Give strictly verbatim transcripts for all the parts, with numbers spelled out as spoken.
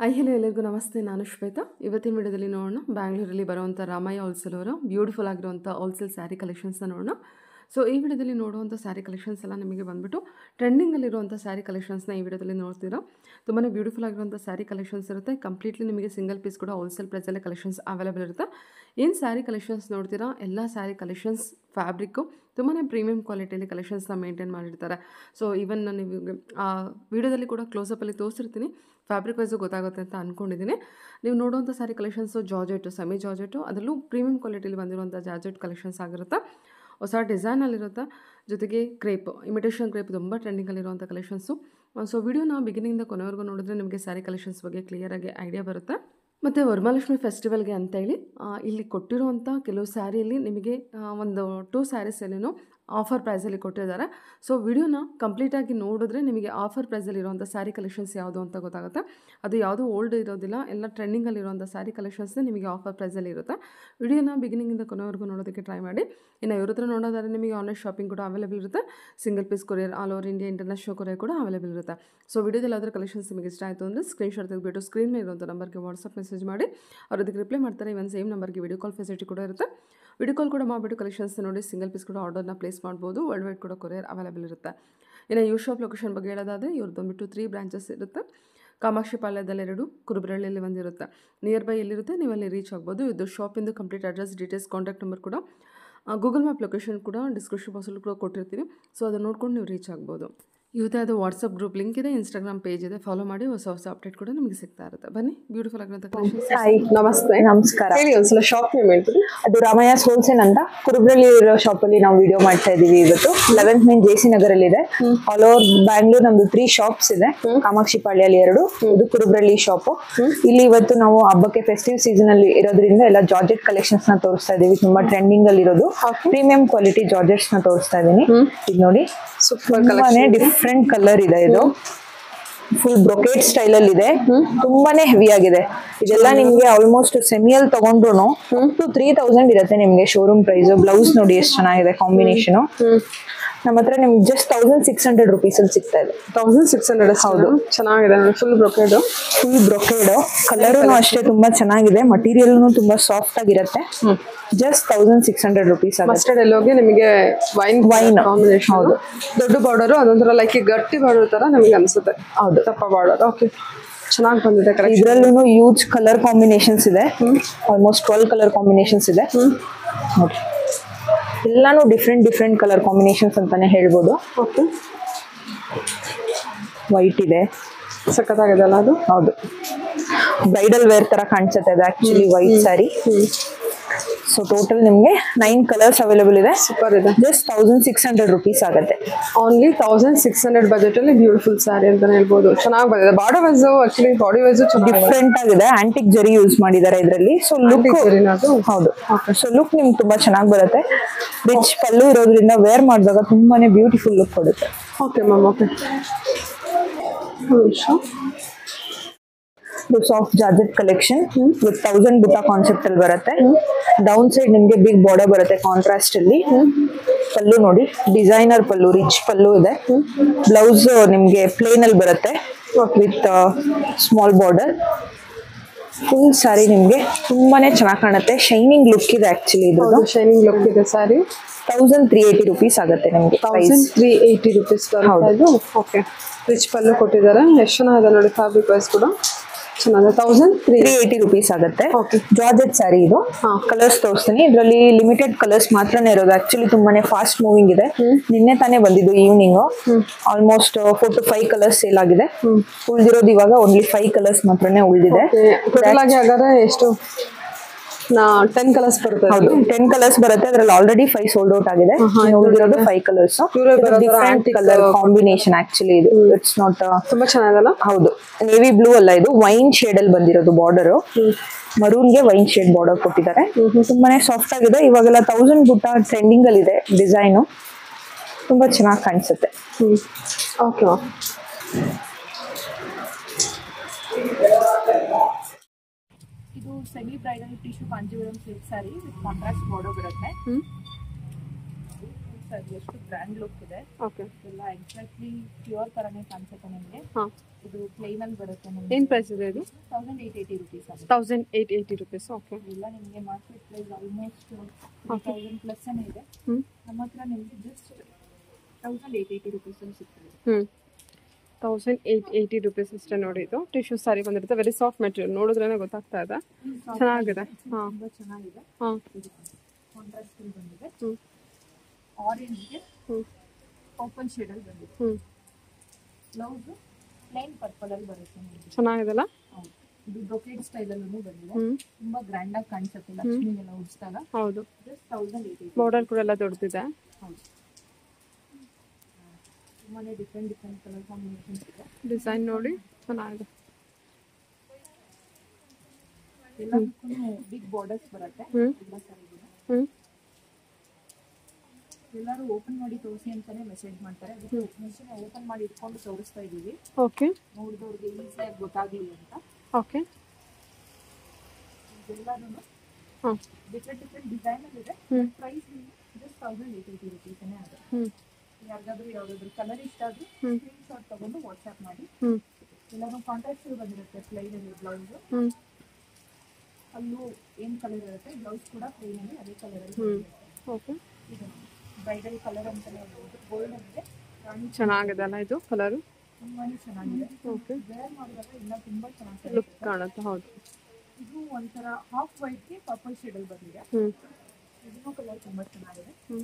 I hello ಎಲ್ಲರಿಗೂ ನಮಸ್ತೆ. ನಾನು ಶ್ವೇತಾ. ಇವತ್ತಿನ ವಿಡಿಯೋದಲ್ಲಿ ನೋಡೋಣ ಬ್ಯಾಂಗ್ಳೂರಲ್ಲಿ ಬರುವಂಥ ರಾಮಯ್ಯ ಹೋಲ್ಸೇಲ್ ಅವರ ಬ್ಯೂಟಿಫುಲ್ ಆಗಿರುವಂಥ ಹೋಲ್ಸೇಲ್ ಸ್ಯಾರಿ ಕಲೆಕ್ಷನ್ಸ್ನ ನೋಡೋಣ. ಸೊ ಈ ವಿಡಿಯೋದಲ್ಲಿ ನೋಡುವಂಥ ಸ್ಯಾರಿ ಕಲೆಕ್ಷನ್ಸ್ ಎಲ್ಲ ನಿಮಗೆ ಬಂದುಬಿಟ್ಟು ಟ್ರೆಂಡಿಂಗಲ್ಲಿರುವಂಥ ಸ್ಯಾರಿ ಕಲೆಕ್ಷನ್ಸ್ನ ಈ ವಿಡಿಯೋದಲ್ಲಿ ನೋಡ್ತೀರಾ. ತುಂಬಾ ಬ್ಯೂಟಿಫುಲ್ ಆಗಿರುವಂಥ ಸ್ಯಾರಿ ಕಲೆಕ್ಷನ್ಸ್ ಇರುತ್ತೆ. ಕಂಪ್ಲೀಟ್ಲಿ ನಿಮಗೆ ಸಿಂಗಲ್ ಪೀಸ್ ಕೂಡ ಹೋಲ್ಸೇಲ್ ಪ್ರೈಸಲ್ಲೇ ಕಲೆಕ್ಷನ್ಸ್ ಅವೈಲೇಬಲ್ ಇರುತ್ತೆ. ಏನು ಸ್ಯಾರಿ ಕಲೆಕ್ಷನ್ಸ್ ನೋಡ್ತೀರಾ, ಎಲ್ಲ ಸ್ಯಾರಿ ಕಲೆಕ್ಷನ್ಸ್ ಫ್ಯಾಬ್ರಿಕ್ಕು ತುಂಬಾ ಪ್ರೀಮಿಯಂ ಕ್ವಾಲಿಟಿಯಲ್ಲಿ ಕಲೆಕ್ಷನ್ಸ್ನ ಮೇಂಟೈನ್ ಮಾಡಿರ್ತಾರೆ. ಸೊ ಈವನ್ ನಾನು ನೀವು ಆ ವಿಡಿಯೋದಲ್ಲಿ ಕೂಡ ಕ್ಲೋಸಪ್ಪಲ್ಲಿ ತೋರಿಸಿರ್ತೀನಿ, ಫ್ಯಾಬ್ರಿಕ್ ವೈಸು ಗೊತ್ತಾಗುತ್ತೆ ಅಂತ ಅಂದ್ಕೊಂಡಿದ್ದೀನಿ. ನೀವು ನೋಡುವಂಥ saree collections georgette, semi georgette, ಅದರಲ್ಲೂ ಪ್ರೀಮಿಯಂ ಕ್ವಾಲಿಟಿಯಲ್ಲಿ ಬಂದಿರುವಂಥ ಜಾರ್ಜೆಟ್ ಕಲೆಕ್ಷನ್ಸ್ ಆಗಿರುತ್ತೆ. ಹೊಸ ಡಿಸೈನಲ್ಲಿರುತ್ತೆ, ಜೊತೆಗೆ ಕ್ರೇಪ್, ಇಮಿಟೇಷನ್ ಕ್ರೇಪ್ ತುಂಬ ಟ್ರೆಂಡಿಂಗಲ್ಲಿರುವಂಥ ಕಲೆಕ್ಷನ್ಸು. ಸೊ ವಿಡಿಯೋನ ಬಿಗಿನಿಂದ ಕೊನೆವರೆಗೂ ನೋಡಿದ್ರೆ ನಿಮಗೆ ಸ್ಯಾರಿ ಕಲೆಕ್ಷನ್ಸ್ ಬಗ್ಗೆ ಕ್ಲಿಯರಾಗಿ ಐಡಿಯಾ ಬರುತ್ತೆ. ಮತ್ತು ವರಮಹಾಲಕ್ಷ್ಮಿ ಫೆಸ್ಟಿವಲ್ಗೆ ಅಂತೇಳಿ ಇಲ್ಲಿ ಕೊಟ್ಟಿರುವಂಥ ಕೆಲವು ಸ್ಯಾರಿಯಲ್ಲಿ ನಿಮಗೆ ಒಂದು ಟೂ ಸ್ಯಾರೀಸಲ್ಲಿನೂ ಆಫರ್ ಪ್ರೈಸಲ್ಲಿ ಕೊಟ್ಟಿದ್ದಾರೆ. ಸೊ ವಿಡಿಯೋನ ಕಂಪ್ಲೀಟಾಗಿ ನೋಡಿದ್ರೆ ನಿಮಗೆ ಆಫರ್ ಪ್ರೈಸಲ್ಲಿ ಇರುವಂಥ ಸ್ಯಾರಿ ಕಲೆಕ್ಷನ್ಸ್ ಯಾವುದು ಅಂತ ಗೊತ್ತಾಗುತ್ತೆ. ಅದು ಯಾವುದೂ ಓಲ್ಡ್ ಇರೋದಿಲ್ಲ, ಎಲ್ಲ ಟ್ರೆಂಡಿಂಗಲ್ಲಿರುವಂಥ ಸ್ಯಾರಿ ಕಲೆಕ್ಷನ್ಸ್ನೇ ನಿಮಗೆ ಆಫರ್ ಪ್ರೈಸಲ್ಲಿ ಇರುತ್ತೆ. ವಿಡಿಯೋನ ಬಿಗಿನಿಂಗಿಂದ ಕೊನೆವರೆಗೂ ನೋಡೋದಕ್ಕೆ ಟ್ರೈ ಮಾಡಿ. ಇನ್ನು ಇವ್ರ ಹತ್ರ ನೋಡೋದಾದ್ರೆ ನಿಮಗೆ ಆನ್ಲೈನ್ ಶಾಪಿಂಗ್ ಕೂಡ ಅವೈಲೇಬಲ್ ಇರುತ್ತೆ. Single piece courier, all over India international courier ಕೂಡ ಅವೈಲೇಬಲ್ ಇರುತ್ತೆ. ಸೊ ವಿಡಿಯೋದಲ್ಲಿ ಯಾವ್ದಾದ್ರು ಕಲೆಕ್ಷನ್ಸ್ ನಿಮಗೆ ಇಷ್ಟ ಆಯಿತು ಅಂದರೆ ಸ್ಕ್ರೀನ್ಶಾಟ್ ತೆಗೆದುಬಿಟ್ಟು ಸ್ಕ್ರೀನ್ ಮೇಲೆ ಇರುವಂಥ ನಂಬರ್ಗೆ ವಾಟ್ಸಪ್ ಮೆಸೇಜ್ ಮಾಡಿ, ಅವ್ರು ಅದಕ್ಕೆ ರಿಪ್ಲೈ ಮಾಡ್ತಾರೆ. ಇವನ್ ಸೇಮ್ ನಂಬರ್ಗೆ ವಿಡಿಯೋ ಕಾಲ್ ಫೆಸಿಲಿಟಿ ಕೂಡ ಇರುತ್ತೆ. ವಿಡಿಯೋ ಕಾಲ್ ಕೂಡ ಮಾಡಿಬಿಟ್ಟು ಕಲೆಕ್ಷನ್ಸ್ ನೋಡಿ ಸಿಂಗಲ್ ಪೀಸ್ ಕೂಡ ಆರ್ಡರ್ನ ಪ್ಲೇಸ್ ಮಾಡ್ಬೋದು. ವರ್ಲ್ಡ್ ವೈಡ್ ಕೂಡ ಕೊರಿಯರ್ ಅವೈಲೇಬಲ್ ಇರುತ್ತೆ. ಇನ್ನು ಯೂ ಶಾಪ್ ಲೊಕೇಶನ್ ಬಗ್ಗೆ ಹೇಳೋದಾದರೆ ಇವ್ರದ್ದು ಬಂದುಬಿಟ್ಟು ತ್ರೀ ಬ್ರಾಂಚಸ್ ಇರುತ್ತೆ. ಕಾಮಾಕ್ಷಿ ಪಾಳ್ಯದಲ್ಲಿ ಎರಡು, ಕುರುಬ್ರಳ್ಳಿಯಲ್ಲಿ ಒಂದಿರುತ್ತೆ. ನಿಯರ್ ಬೈ ಎಲ್ಲಿರುತ್ತೆ ನೀವು ಅಲ್ಲಿ ರೀಚ್ ಆಗ್ಬೋದು. ಇದು ಶಾಪಿಂದು complete address, details, contact number ಕೂಡ ಗೂಗಲ್ ಮ್ಯಾಪ್ ಲೊಕೇಶನ್ ಕೂಡ ಡಿಸ್ಕ್ರಿಪ್ಷನ್ ಬಾಕ್ಸಲ್ಲಿ ಕೂಡ ಕೊಟ್ಟಿರ್ತೀವಿ. ಸೊ ಅದನ್ನು ನೋಡ್ಕೊಂಡು ನೀವು ರೀಚ್ ಆಗ್ಬೋದು. ಇವತ್ತೇ ಅದು ವಾಟ್ಸಪ್ ಗ್ರೂಪ್ ಲಿಂಕ್ ಇದೆ, ಇನ್ಸ್ಟಾಗ್ರಾಮ್ ಪೇಜ್ ಇದೆ, ಫಾಲೋ ಮಾಡಿ. ಹೊಸ ಹೊಸ ಅಪ್ಡೇಟ್ ಕೂಡ ನಿಮಗೆ ಸಿಗ್ತಾ ಇರುತ್ತೆ. ಬನ್ನಿ, ಬ್ಯೂಟಿಫುಲ್ ಆಗಿರೋಂಥ ಕಲೆಕ್ಷನ್ಸ್. ಹಾಯ್, ನಮಸ್ತೆ. ನಮಸ್ಕಾರ. ಹೇಳಿ ಒಂದ್ಸಲ ಶಾಪ್ ನೇಮ್ ಹೇಳ್ತೀವಿ. ಅದು ರಾಮಯ್ಯಸ್ ಹೋಲ್ಸೇಲ್ ಅಂತ ಕುರುಬ್ರಳ್ಳಿ ಇರೋ ಶಾಪ್ ಅಲ್ಲಿ ನಾವು ವಿಡಿಯೋ ಮಾಡ್ತಾ ಇದೀವಿ. ಇವತ್ತು eleventh main J C Nagar ಅಲ್ಲಿ ಇದೆ. ಆಲ್ ಓವರ್ ಬ್ಯಾಂಗ್ಳೂರ್ ನಮ್ದು ತ್ರೀ ಶಾಪ್ಸ್ ಇದೆ. ಕಾಮಾಕ್ಷಿ ಪಾಳ್ಯಲ್ಲಿ ಎರಡು, ಇದು ಕುರುಬ್ರಳ್ಳಿ ಶಾಪ್. ಇಲ್ಲಿ ಇವತ್ತು ನಾವು ಹಬ್ಬಕ್ಕೆ ಫೆಸ್ಟಿವ್ ಸೀಸನ್ ಅಲ್ಲಿ ಇರೋದ್ರಿಂದ ಎಲ್ಲ ಜಾರ್ಜೆಟ್ ಕಲೆಕ್ಷನ್ಸ್ ನ ತೋರಿಸ್ತಾ ಇದೀವಿ. ತುಂಬಾ ಟ್ರೆಂಡಿಂಗ್ ಅಲ್ಲಿ ಇರೋದು ಪ್ರೀಮಿಯಂ ಕ್ವಾಲಿಟಿ ಜಾರ್ಜೆಟ್ಸ್ ನ ತೋರಿಸ್ತಾ ಇದೀನಿ. ಇದು ನೋಡಿ, ಸೂಪರ್ ತುಂಬಾನೇ ಡಿಫ್ರೆಂಟ್ ಕಲರ್ ಇದೆ. ಇದು ಫುಲ್ ಬ್ರೊಕೇಡ್ ಸ್ಟೈಲ್ ಅಲ್ಲಿ ಇದೆ, ತುಂಬಾನೇ ಹೆವಿ ಆಗಿದೆ. ಇದೆಲ್ಲ ನಿಮ್ಗೆ ಆಲ್ಮೋಸ್ಟ್ ಸೆಮಿಯಲ್ ತಗೊಂಡ್ರು ಟು ತ್ರೀ ತೌಸಂಡ್ ಇರುತ್ತೆ ನಿಮ್ಗೆ ಶೋರೂಮ್ ಪ್ರೈಸ್. ಬ್ಲೌಸ್ ನೋಡಿ ಎಷ್ಟು ಚೆನ್ನಾಗಿದೆ ಕಾಂಬಿನೇಷನ್. ನಮ್ಮ ಹತ್ರ ನಿಮ್ಗೆ just thousand six hundred rupees ಅಲ್ಲಿ ಸಿಗ್ತಾ ಇದೆ. ತೌಸಂಡ್ ಸಿಕ್ಸ್ ಹಂಡ್ರೆಡ್ ಹೌದು, ಚೆನ್ನಾಗಿದೆ. Full brocade, full brocade colour ಅಷ್ಟೇ ತುಂಬಾ ಚೆನ್ನಾಗಿದೆ. ಮಟೀರಿಯಲ್ ತುಂಬಾ ಸಾಫ್ಟ್ ಆಗಿರುತ್ತೆ. Just thousand six hundred rupees. Mustard ಎಲ್ಲೋಗೆ ನಿಮಗೆ ವೈನ್ ವೈನ್ ಕಾಂಬಿನೇಷನ್. ಹೌದು, ದೊಡ್ಡ ಬಾರ್ಡರ್, ಅದೊಂಥರ ಲೈಕ್ ಗಟ್ಟಿ ಬಾರ್ಡರ್ ತರ ನಮಗೆ ಅನ್ಸುತ್ತೆ. ಹೌದು, ದಪ್ಪ ಬಾರ್ಡರ್. ಓಕೆ, ಚೆನ್ನಾಗಿ ಬಂದಿದೆ. ಇದ್ರಲ್ಲೂ ಯೂಸ್ ಕಲರ್ ಕಾಂಬಿನೇಷನ್ಸ್ ಇದೆ. ಆಲ್ಮೋಸ್ಟ್ ಟ್ವೆಲ್ ಕಲರ್ ಕಾಂಬಿನೇಷನ್ಸ್ ಇದೆ ನೋಡಿ. ಎಲ್ಲಾನು ಡಿಫ್ರೆಂಟ್ ಡಿಫ್ರೆಂಟ್ ಕಲರ್ ಕಾಂಬಿನೇಷನ್ಸ್ ಅಂತಾನೆ ಹೇಳ್ಬೋದು. ಓಕೆ, ವೈಟ್ ಇದೆ, ಸಖತ್ತಾಗಿದೆ ಅಲ್ಲ ಅದು. ಹೌದು, ಬ್ರೈಡಲ್ ವೇರ್ ತರ ಕಾಣಿಸುತ್ತೆ ಅದು actually white saree. So total ನಿಮ್ಗೆ ನೈನ್ ಕಲರ್ಸ್ ಅವೈಲೇಬಲ್ ಇದೆ. ಸೂಪರ್ ಇದೆ. Just thousand six hundred rupees ಆಗುತ್ತೆ. Only thousand six hundred budget ಅಲ್ಲಿ ಬ್ಯೂಟಿಫುಲ್ ಸ್ಯಾರಿ ಅಂತ ಹೇಳ್ಬೋದು. ಚೆನ್ನಾಗಿ ಬಂದಿದೆ. Border wise actually body wise different ಆಗಿದೆ. ಆಂಟಿಕ್ ಜರಿ ಯೂಸ್ ಮಾಡಿದ್ದಾರೆ ಇದರಲ್ಲಿ. ಸೊ ಲುಕ್, ಹೌದು, ಸೊ ಲುಕ್ ನಿಮ್ಗೆ ತುಂಬಾ ಚೆನ್ನಾಗಿ ಬರುತ್ತೆ. ರಿಚ್ ಪಲ್ಲು ಇರೋದ್ರಿಂದ ವೇರ್ ಮಾಡಿದಾಗ ತುಂಬಾನೇ ಬ್ಯೂಟಿಫುಲ್ ಲುಕ್ ಕೊಡುತ್ತೆ. Okay ma'am, okay. Soft georgette collection with thousand ಬುಟ್ಟ ಕಾನ್ಸೆಪ್ಟ್ ಅಲ್ಲಿ ಬರುತ್ತೆ. ಡೌನ್ ಸೈಡ್ ನಿಮ್ಗೆ ಬಿಗ್ ಬಾರ್ಡರ್ ಬರುತ್ತೆ ಕಾಂಟ್ರಾಸ್ಟ್ ಅಲ್ಲಿ. ಪಲ್ಲು ನೋಡಿ, ಡಿಸೈನರ್ ಪಲ್ಲು, ರಿಚ್ ಪಲ್ಲು ಇದೆ. ಬ್ಲೌಸ್ ನಿಮ್ಗೆ ಪ್ಲೇನ್ ಅಲ್ಲಿ ಬರುತ್ತೆ with small border. Full saree ನಿಮ್ಗೆ ತುಂಬಾನೇ ಚೆನ್ನಾಗಿ ಕಾಣುತ್ತೆ. ಶೈನಿಂಗ್ ಲುಕ್ ಇದೆ ಆಕ್ಚುಲಿ. ಇದು ಶೈನಿಂಗ್ ಲುಕ್ ಇದೆ saree. Thousand three eighty rupees ಆಗುತ್ತೆ ನಿಮ್ಗೆ. Thousand three eighty rupees. ಹೌದು, ಓಕೆ. ರಿಚ್ ಪಲ್ಲು ಕೊಟ್ಟಿದ್ದಾರೆ. ಎಷ್ಟು ಚೆನ್ನಾಗಿದೆ ನೋಡಿ. ಫ್ಯಾಬ್ರಿಕ್ ವೈಸ್ ಕೂಡ ಚೆನ್ನಾಗಿದೆ. ತೌಸಂಡ್ ತ್ರೀ ಏಯ್ಟಿ ರುಪೀಸ್ ಆಗುತ್ತೆ. ಜಾರ್ಜೆಟ್ ಸ್ಯಾರಿ ಇದು. ಕಲರ್ಸ್ ತೋರಿಸ್ತೀನಿ. ಇದರಲ್ಲಿ ಲಿಮಿಟೆಡ್ ಕಲರ್ಸ್ ಮಾತ್ರನೇ ಇರೋದು. ಆಕ್ಚುಲಿ ತುಂಬಾನೇ ಫಾಸ್ಟ್ ಮೂವಿಂಗ್ ಇದೆ. ನಿನ್ನೆ ತಾನೇ ಬಂದಿದ್ದು evening. Almost four to five colours sale ಆಗಿದೆ. ಉಳಿದಿರೋದು ಇವಾಗ ಓನ್ಲಿ ಫೈವ್ ಕಲರ್ಸ್ ಮಾತ್ರನೇ ಉಳಿದಿದೆ. ಹಾಗಾದ್ರೆ ಎಷ್ಟು ಟೆನ್ ಕಲರ್ಸ್ ಬರುತ್ತೆ. ಹೌದು, ಟೆನ್ ಕಲರ್ಸ್ ಬರುತ್ತೆ. ಅದ್ರಲ್ಲಿ ಆಲ್ರೆಡಿ ಫೈವ್ ಸೋಲ್ಡ್ ಔಟ್ ಆಗಿದೆ. ಉಳಿದಿರೋದು five colours. Different colour combination actually ಇದು. ಇಟ್ಸ್ ನಾಟ್ ತುಂಬಾ ಚೆನ್ನಾಗಲ್ಲ. ಹೌದು, ನೇವಿ ಬ್ಲೂ ಅಲ್ಲ, ಇದು ವೈನ್ ಶೇಡ್ ಅಲ್ಲಿ ಬಂದಿರೋದು. ಬಾರ್ಡರ್ ಮರೂನ್ಗೆ ವೈನ್ ಶೇಡ್ ಬಾರ್ಡರ್ ಕೊಟ್ಟಿದ್ದಾರೆ. ತುಂಬಾನೇ ಸಾಫ್ಟ್ ಆಗಿದೆ. ಇವಾಗೆಲ್ಲ ತೌಸಂಡ್ ಬುಟ್ಟ ಟ್ರೆಂಡಿಂಗ್ ಅಲ್ಲಿ ಇದೆ. ಡಿಸೈನು ತುಂಬಾ ಚೆನ್ನಾಗಿ ಕಾಣಿಸುತ್ತೆ. ಓಕೆ, ಇದು semi bridal tissue Kanjeevaram silk sari with contrast border ಬರುತ್ತೆ. ಎಷ್ಟು ಗ್ರ್ಯಾಂಡ್ ಲುಕ್ ಇದೆ. ಓಕೆ, ಎಲ್ಲ ಎಕ್ಸಾಕ್ಟ್ಲಿ ಪ್ಯೂರ್ ತರನೇ ಕಾಣಿಸುತ್ತೆ ನಿಮಗೆ. ಇದು ಪ್ಲೇನ್ ಅಲ್ಲಿ ಬರುತ್ತೆ ನಿಮಗೆ. ಏನು ಪ್ರೈಸ್ ಇದೆ ಇದು? ತೌಸಂಡ್ ಏಟ್ ಏಯ್ಟಿ ರುಪೀಸ್ ಆಗುತ್ತೆ. Thousand eight eighty rupees. Okay. ಇಲ್ಲ ನಿಮಗೆ market price almost thousand plus ಇದೆ. ಹ್ಞೂ ನಮ್ಮ ಹತ್ರ ನಿಮಗೆ just thousand eight eighty rupees ಸಿಗ್ತದೆ. ಹ್ಞೂ ತೌಸಂಡ್ ಏಯ್ಟ್ ಏಯ್ಟಿ ರುಪೀಸ್ ಅಷ್ಟೇ ನೋಡಿ. ಇದು ಟಿಶ್ಯೂ ಸ್ಯಾರಿ ಬಂದಿರುತ್ತೆ. ವೆರಿ ಸಾಫ್ಟ್ ಮೆಟೀರಿಯಲ್, ನೋಡಿದ್ರೇ ಗೊತ್ತಾಗ್ತಾ ಇದೆ. ಚೆನ್ನಾಗಿದೆ. ಹಾಂ ತುಂಬ ಚೆನ್ನಾಗಿದೆ. ಹಾಂ ಕಾಂಟ್ರಾಸ್ಟ್ ಬಂದಿದೆ. ಹ್ಞೂ ಆರೆಂಜ್ಗೆ ಹ್ಞೂ ಓಪನ್ ಶೇಡಲ್ಲಿ ಬಂದಿದೆ. ಹ್ಞೂ ಬ್ಲೌಸು ಪ್ಲೈನ್ ಪರ್ಪಲ್ ಅಲ್ಲಿ ಬರುತ್ತೆ ನಿಮಗೆ. ಚೆನ್ನಾಗಿದೆಲ್ಲ. ಹೌದು, ಇದು ಬ್ರೊಕೇಡ್ ಸ್ಟೈಲಲ್ಲೂ ಬಂದಿದೆ. ಹ್ಞೂ ತುಂಬಾ ಗ್ರ್ಯಾಂಡ್ ಆಗಿ ಕಾಣಿಸುತ್ತೆ ಲಕ್ಷ್ಮಿಗೆಲ್ಲ ಉಡಿಸಿದಾಗ. ಹೌದು, ಜಸ್ಟ್ ತೌಸಂಡ್ ಏಯ್ಟಿ. ಬಾರ್ಡರ್ ಕೂಡ ಎಲ್ಲ ದೊಡ್ಡದಿದೆ. ಹೌದು, ತುಂಬಾನೇ ಡಿಫ್ರೆಂಟ್ ಡಿಫ್ರೆಂಟ್ ಕಲರ್ ಕಾಂಬಿನೇಷನ್ಸ್ ಇದೆ. ಡಿಸೈನ್ ನೋಡಿ ಚೆನ್ನಾಗಿದೆ. ಎಲ್ಲದಕ್ಕೂ ಬಿಗ್ ಬಾರ್ಡರ್ಸ್ ಬರುತ್ತೆ. ಹ್ಞೂ ಎಲ್ಲ ಸಾರಿಗೂ ಹ್ಞೂ ಎಲ್ಲರೂ ಓಪನ್ ಮಾಡಿ ತೋರಿಸಿ ಅಂತಾನೆ ಮೆಸೇಜ್ ಮಾಡ್ತಾರೆ. ಅದಕ್ಕೆ ಮೆಷಿನ್ ಓಪನ್ ಮಾಡಿ ಇಟ್ಕೊಂಡು ತೋರಿಸ್ತಾ ಇದ್ದೀವಿ, ಓಕೆ, ನೋಡಿದವ್ರಿಗೆ ಈಸಿಯಾಗಿ ಗೊತ್ತಾಗಲಿ ಅಂತ. ಓಕೆ. ಎಲ್ಲರೂ ಹಾಂ ಡಿಫ್ರೆಂಟ್ ಡಿಫ್ರೆಂಟ್ ಡಿಸೈನ್ ಅಲ್ಲಿ ಇದೆ. ಹ್ಞೂ price just thousand eight eighty ರುಪೀಸೇ ಆಗುತ್ತೆ. ಹ್ಞೂ ಯಾರಿಗಾದ್ರೂ ಯಾವುದಾದ್ರೂ ಕಲರ್ ಇಷ್ಟ ಆದ್ರೆ ಹ್ಞೂ ಸ್ಕ್ರೀನ್ ಶಾಟ್ ತಗೊಂಡು ವಾಟ್ಸ್ಆ್ಯಪ್ ಮಾಡಿ. ಹ್ಞೂ ಎಲ್ಲಾನು ಕಾಂಟ್ರಾಕ್ಟ್ ಬಂದಿರುತ್ತೆ. ಪ್ಲೈನ್ ಅಲ್ಲಿ ಬ್ಲೌಸ್, ಹ್ಞೂ ಅಲ್ಲೂ ಏನು ಕಲರ್ ಇರುತ್ತೆ, ಬ್ಲೌಸ್ ಕೂಡ ಪ್ಲೈನ್ ಅಲ್ಲಿ ಅದೇ ಕಲರ್ ಅಲ್ಲಿ ಹ್ಞೂ ಬರುತ್ತೆ. ಓಕೆ. ಇದು ಬ್ರೈಡಲ್ ಕಲರ್ ಅಂತಾನೆ ಹೇಳ್ಬೋದು. ಗೋಲ್ಡ್ ಅಂದ್ರೆ ರಾಣಿ ಚೆನ್ನಾಗಿದೆ ಅಲ್ಲ ಇದು ಕಲರು? ತುಂಬಾನೇ ಚೆನ್ನಾಗಿದೆ. ಓಕೆ, ವೇರ್ ಮಾಡಿದಾಗ ಇನ್ನ ತುಂಬಾ ಚೆನ್ನಾಗಿ ಲುಕ್ ಕಾಣುತ್ತೆ. ಹೌದು, ಇದು ಒಂಥರ ಹಾಫ್ ವೈಟ್ಗೆ ಪರ್ಪಲ್ ಶೇಡಲ್ಲಿ ಬಂದಿದೆ. ಹ್ಞೂ ಇದನ್ನು ಕಲರ್ ತುಂಬಾ ಚೆನ್ನಾಗಿದೆ. ಹ್ಞೂ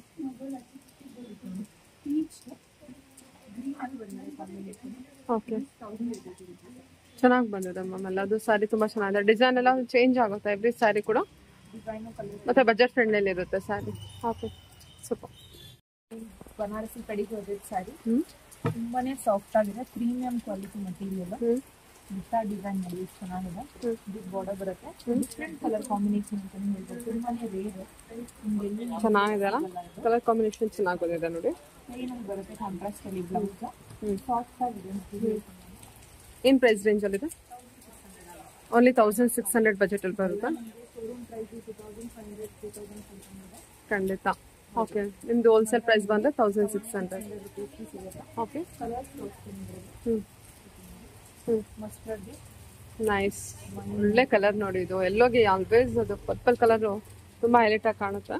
ಪೀಚ್ ಗ್ರೀನ್ ಅಲ್ಲಿ ಬಂದಿದೆ combination. Okay, thousand eighty rupees. ಚೆನ್ನಾಗಿ ಬಂದಿದೆ ಮ್ಯಾಮ್. ಎಲ್ಲ ಅದು ಸ್ಯಾರಿ ತುಂಬ ಚೆನ್ನಾಗಿದೆ. ಡಿಸೈನ್ ಎಲ್ಲ ಚೇಂಜ್ ಆಗುತ್ತೆ ಎವ್ರಿ ಸ್ಯಾರಿ ಕೂಡ, ಡಿಸೈನು ಕಲರ್ ಮತ್ತು ಬಜೆಟ್ ಫ್ರೆಂಡ್ಲಿ ಇರುತ್ತೆ ಸ್ಯಾರಿ. Okay, super. ಬನಾರಸಿ ಕಡಿ ಹೋದಿದ್ ಸ್ಯಾರಿ ಹ್ಞೂ ತುಂಬಾನೇ ಸಾಫ್ಟ್ ಆಗಿದೆ. Premium quality material. ಹ್ಞೂ ಬಿಟ್ಟ ಡಿಸೈನ್ ಮಾಡಿ ಚೆನ್ನಾಗಿದೆ. ಹ್ಞೂ ಬಿಗ್ ಬಾರ್ಡರ್ ಬರುತ್ತೆ. ಡಿಫ್ರೆಂಟ್ ಕಲರ್ ಕಾಂಬಿನೇಷನ್ ಅಂತ ಹೇಳ್ಬೋದು. ತುಂಬಾನೇ ರೇರ್. ಚೆನ್ನಾಗಿದೆ ಅಲ್ಲ? ಕಲರ್ ಕಾಂಬಿನೇಷನ್ ಚೆನ್ನಾಗಿ ಬಂದಿದೆ ನೋಡಿ. ಪ್ಲೇನ್ ಅಲ್ಲಿ ಬರುತ್ತೆ ಕಾಂಟ್ರಾಸ್ಟ್ ಅಲ್ಲಿ ಬ್ಲೌಸ್. ಹ್ಞೂ ಸಾಫ್ಟ್ ಆಗಿದೆ. ಏನು ಪ್ರೈಸ್ ರೇಂಜಲ್ಲಿದೆ? ಓನ್ಲಿ ತೌಸಂಡ್ ಸಿಕ್ಸ್ ಹಂಡ್ರೆಡ್ ಬಜೆಟಲ್ಲಿ ಬರುತ್ತಾ? Showroom price two thousand five hundred two thousand five hundred. ಖಂಡಿತ. ಓಕೆ, ನಿಮ್ಮದು ಹೋಲ್ಸೇಲ್ ಪ್ರೈಸ್ ಬಂದರೆ thousand six hundred. Okay. Colours ತೋರಿಸ್ತೀನಿ. ಹ್ಞೂ ಹ್ಞೂ ಮಸ್ಟರ್ಡ್ಗೆ ನೈಸ್. ಒಳ್ಳೆ ಕಲರ್ ನೋಡಿ ಇದು. ಎಲ್ಲೋಗಿ ಆಲ್ವೇಸ್ ಅದು ಪರ್ಪಲ್ ಕಲರು ತುಂಬ ಹೈಲೈಟ್ ಆಗಿ ಕಾಣುತ್ತೆ.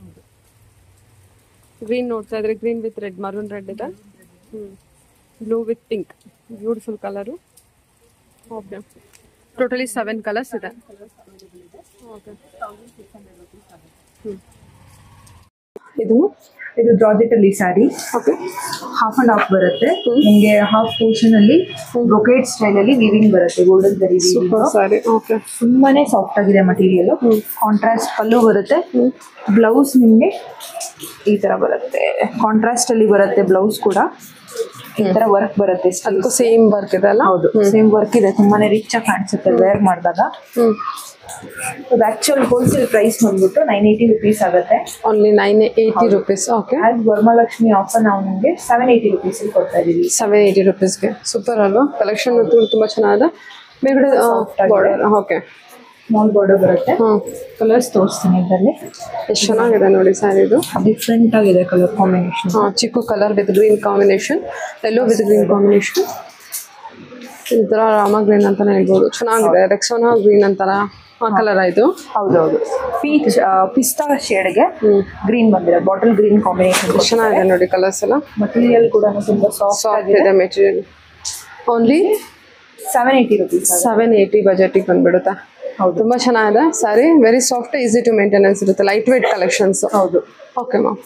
ಗ್ರೀನ್ ನೋಡ್ತಾ ಇದ್ರೆ green with red, maroon red ಇದೆ. ಹ್ಞೂ blue with pink, beautiful colour. Okay, totally seven colours ಇದೆ. ಓಕೆ. ಹ್ಞೂ ಇದು ಇದು ಜಾರ್ಜೆಟ್ ಅಲ್ಲಿ saree. Okay. Half and half ಬರುತ್ತೆ ನಿಮಗೆ. ಹಾಫ್ ಪೋರ್ಷನ್ ಅಲ್ಲಿ ಬ್ರೊಕೇಡ್ ಸ್ಟೈಲ್ ಅಲ್ಲಿ ವೀವಿಂಗ್ ಬರುತ್ತೆ, golden zari super saree. Okay, ತುಂಬಾನೇ ಸಾಫ್ಟ್ ಆಗಿದೆ ಮಟೀರಿಯಲ್. ಕಾಂಟ್ರಾಸ್ಟ್ ಪಲ್ಲು ಬರುತ್ತೆ. ಬ್ಲೌಸ್ ನಿಮಗೆ ಈ ತರ ಬರುತ್ತೆ, ಕಾಂಟ್ರಾಸ್ಟ್ ಅಲ್ಲಿ ಬರುತ್ತೆ. ಬ್ಲೌಸ್ ಕೂಡ ಈ ತರ ವರ್ಕ್ ಬರುತ್ತೆ. ಅದಕ್ಕೂ ಸೇಮ್ ವರ್ಕ್ ಇದೆ ಅಲ್ಲ? ಹೌದು, ಸೇಮ್ ವರ್ಕ್ ಇದೆ. ತುಂಬಾನೇ ರಿಚ್ ಆಗಿ ಕಾಣಿಸುತ್ತೆ ವೇರ್ ಮಾಡಿದಾಗ. ಅದು ಆಕ್ಚುಯಲ್ ಹೋಲ್ಸೇಲ್ ಪ್ರೈಸ್ ಬಂದ್ಬಿಟ್ಟು ನೈನ್ ಏಯ್ಟಿ ರುಪೀಸ್ ಆಗುತ್ತೆ. Only nine eighty rupees. Okay. As Varamahalakshmi offer ನಾವು ನಿಮಗೆ ಸೆವೆನ್ ಏಯ್ಟಿ ರುಪೀಸ್ ಕೊಡ್ತಾ ಇದೀವಿ. ಸೆವೆನ್ ಏಯ್ಟಿ ರುಪೀಸ್ಗೆ. ಸೂಪರ್ ಅಲ್ವಾ? ಕಲೆಕ್ಷನ್ ತುಂಬ ಚೆನ್ನಾಗಿದೆ. ಮೇಲ್ಗಡೆ ಬಾರ್ಡರ್. ಓಕೆ, ಸ್ಮಾಲ್ ಬಾರ್ಡರ್ ಬರುತ್ತೆ. ಹಾಂ, ಕಲರ್ಸ್ ತೋರಿಸ್ತೀನಿ ಇದರಲ್ಲಿ. ಎಷ್ಟು ಚೆನ್ನಾಗಿದೆ ನೋಡಿ ಸ್ಯಾರಿದು. ಡಿಫ್ರೆಂಟ್ ಆಗಿದೆ ಕಲರ್ ಕಾಂಬಿನೇಷನ್. ಹಾಂ, chikoo colour with green combination, yellow with green combination. ಈ ಥರ ರಾಮ ಗ್ರೀನ್ ಅಂತಾನೆ ಹೇಳ್ಬೋದು. ಚೆನ್ನಾಗಿದೆ. ರೆಕ್ಸೋನಾ ಗ್ರೀನ್ ಅಂತಾರ ಆ ಕಲರ್ ಆಯಿತು. ಹೌದೌದು, ಪೀಚ್ ಪಿಸ್ತಾ ಶೇಡ್ಗೆ ಗ್ರೀನ್ ಬಂದಿದೆ. ಬಾಟಲ್ ಗ್ರೀನ್ ಕಾಂಬಿನೇಷನ್ ಚೆನ್ನಾಗಿದೆ ನೋಡಿ ಕಲರ್ಸ್ ಎಲ್ಲ. ಮಟೀರಿಯಲ್ ಕೂಡ ತುಂಬಾ ಸಾಫ್ಟ್ ಸಾಫ್ಟ್ ಇದೆ material. Only seven eighty rupees. Seven eighty ಬಜೆಟಿಗೆ ಬಂದ್ಬಿಡುತ್ತೆ. ಹೌದು, ತುಂಬ ಚೆನ್ನಾಗಿದೆ saree. Very soft, easy to maintenance ಇರುತ್ತೆ. Light weight collections. ಹೌದು. Okay ma'am.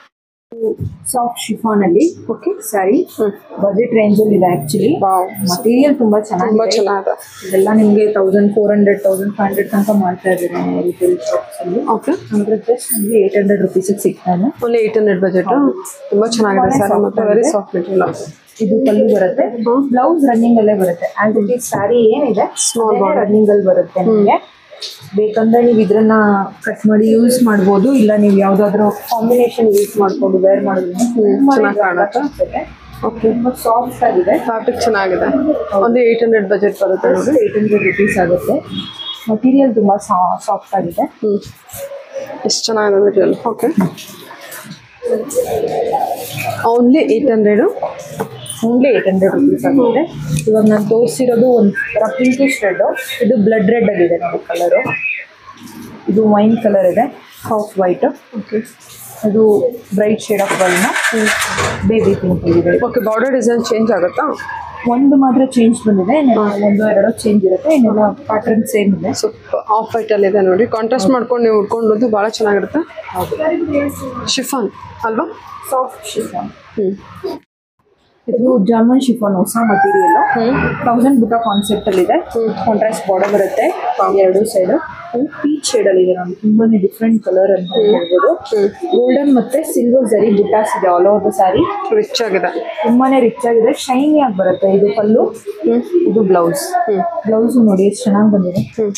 ಸಾಫ್ಟ್ ಶಿಫಾನ್ ಅಲ್ಲಿ ಓಕೆ ಸ್ಯಾರಿ ಬಜೆಟ್ ರೇಂಜ್ ಅಲ್ಲಿ ಇದೆ. ಆಕ್ಚುಲಿ ಮಟೀರಿಯಲ್ ತುಂಬಾ ತುಂಬಾ ಚೆನ್ನಾಗಿದೆ. ಇದೆಲ್ಲ ನಿಮಗೆ thousand four hundred thousand five hundred ತನಕ ಮಾಡ್ತಾ ಇದ್ದಾರೆ ರಿಟೇಲ್ ಶಾಪ್ಸ್ ಅಲ್ಲಿ. ಓಕೆ, ಅಂದ್ರೆ ಜಸ್ಟ್ ನಿಮಗೆ ಏಟ್ ಹಂಡ್ರೆಡ್ ರುಪೀಸ್ ಸಿಗ್ತಾ ಇದೆ. Only eight hundred budget. ತುಂಬಾ ಚೆನ್ನಾಗಿದೆ ಸ್ಯಾರಿ, ಮತ್ತೆ ವೆರಿ ಸಾಫ್ಟ್ ಮೆಟೀರಿಯಲ್. ಇದು ಪಲ್ಲು ಬರುತ್ತೆ. ಬ್ಲೌಸ್ ರನ್ನಿಂಗ್ ಅಲ್ಲೇ ಬರುತ್ತೆ. ಆಸ್ ಇಟ್ ಈಸ್ ಸ್ಯಾರಿ ಏನಿದೆ ಸ್ಮಾಲ್ ರನ್ನಿಂಗ್ ಅಲ್ಲಿ ಬರುತ್ತೆ. ನಿಮಗೆ ಬೇಕಂದ್ರೆ ನೀವು ಇದನ್ನ ಕಟ್ ಮಾಡಿ ಯೂಸ್ ಮಾಡ್ಬೋದು, ಇಲ್ಲ ನೀವು ಯಾವ್ದಾದ್ರು ಕಾಂಬಿನೇಷನ್ ಯೂಸ್ ಮಾಡ್ಕೊಂಡು ವೇರ್ ಮಾಡೋದ್ರಿಂದ ಚೆನ್ನಾಗಿ ಕಾಣುತ್ತೆ. ಓಕೆ, ತುಂಬಾ ಸಾಫ್ಟ್ ಆಗಿದೆ. ಫ್ಯಾಬ್ರಿಕ್ ಚೆನ್ನಾಗಿದೆ. ಒಂದು ಏಟ್ ಹಂಡ್ರೆಡ್ ಬಜೆಟ್ ಬರುತ್ತೆ ನೋಡಿ. ಏಟ್ ಹಂಡ್ರೆಡ್ ರುಪೀಸ್ ಆಗುತ್ತೆ. ಮಟೀರಿಯಲ್ ತುಂಬಾ ಸಾಫ್ಟ್ ಆಗಿದೆ. ಹ್ಞೂ, ಎಷ್ಟು ಚೆನ್ನಾಗಿದೆ material. Okay, only eight hundred. Only eight hundred rupees ಆಗುತ್ತೆ. ಇವಾಗ ನಾನು ತೋರಿಸಿರೋದು ಒಂಥರ ಪಿಂಕಿಶ್ ರೆಡ್, ಇದು ಬ್ಲಡ್ ರೆಡ್ ಅಲ್ಲಿ ಇದೆ ನೋಡಿ ಕಲರು. ಇದು ವೈನ್ ಕಲರ್ ಇದೆ, ಹಾಫ್ ವೈಟ್. ಓಕೆ, ಅದು bright shade of wine, baby pink ಇದೆ. ಓಕೆ, ಬಾರ್ಡರ್ ಡಿಸೈನ್ ಚೇಂಜ್ ಆಗುತ್ತಾ? ಒಂದು ಮಾತ್ರ ಚೇಂಜ್ ಬಂದಿದೆ, ಒಂದು ಎರಡು ಚೇಂಜ್ ಇರುತ್ತೆ, ಇನ್ನೆಲ್ಲ ಪ್ಯಾಟರ್ನ್ ಸೇಮ್ ಇದೆ. ಸೊ ಆಫ್ ವೈಟ್ ಅಲ್ಲಿ ಇದೆ ನೋಡಿ, ಕಾಂಟ್ರಾಸ್ಟ್ ಮಾಡ್ಕೊಂಡು ನೀವು ಉಟ್ಕೊಂಡು ಬಹಳ ಚೆನ್ನಾಗಿರುತ್ತೆ. ಶಿಫಾನ್ ಅಲ್ವಾ? Soft chiffon. ಹ್ಮ್, ಇದು ಜಾಮನ್ ಶಿಫಾನ್ ಹೊಸ ಮಟೀರಿಯಲ್. ತೌಸಂಡ್ ಬುಟ್ಟ ಕಾನ್ಸೆಪ್ಟ್ ಅಲ್ಲಿ ಇದೆ. ಕಾಂಟ್ರಾಸ್ಟ್ ಬಾರ್ಡರ್ ಬರುತ್ತೆ ಎರಡು ಸೈಡ್. ಪೀಚ್ ಶೇಡ್ ಅಲ್ಲಿ ಇದೆ ನೋಡಿ, ತುಂಬಾನೇ ಡಿಫ್ರೆಂಟ್ ಕಲರ್ ಅಂತ ಹೇಳ್ಬೋದು. ಗೋಲ್ಡನ್ ಮತ್ತೆ ಸಿಲ್ವರ್ ಜರಿ ಬುಟ್ಟಾಸ್ ಇದೆ all over the saree. Rich ಆಗಿದೆ, ತುಂಬಾನೇ ರಿಚ್ ಆಗಿದೆ, ಶೈನಿ ಆಗಿ ಬರುತ್ತೆ. ಇದು ಪಲ್ಲು, ಇದು ಬ್ಲೌಸ್. ಬ್ಲೌಸ್ ನೋಡಿ ಎಷ್ಟು ಚೆನ್ನಾಗಿ ಬಂದಿದೆ.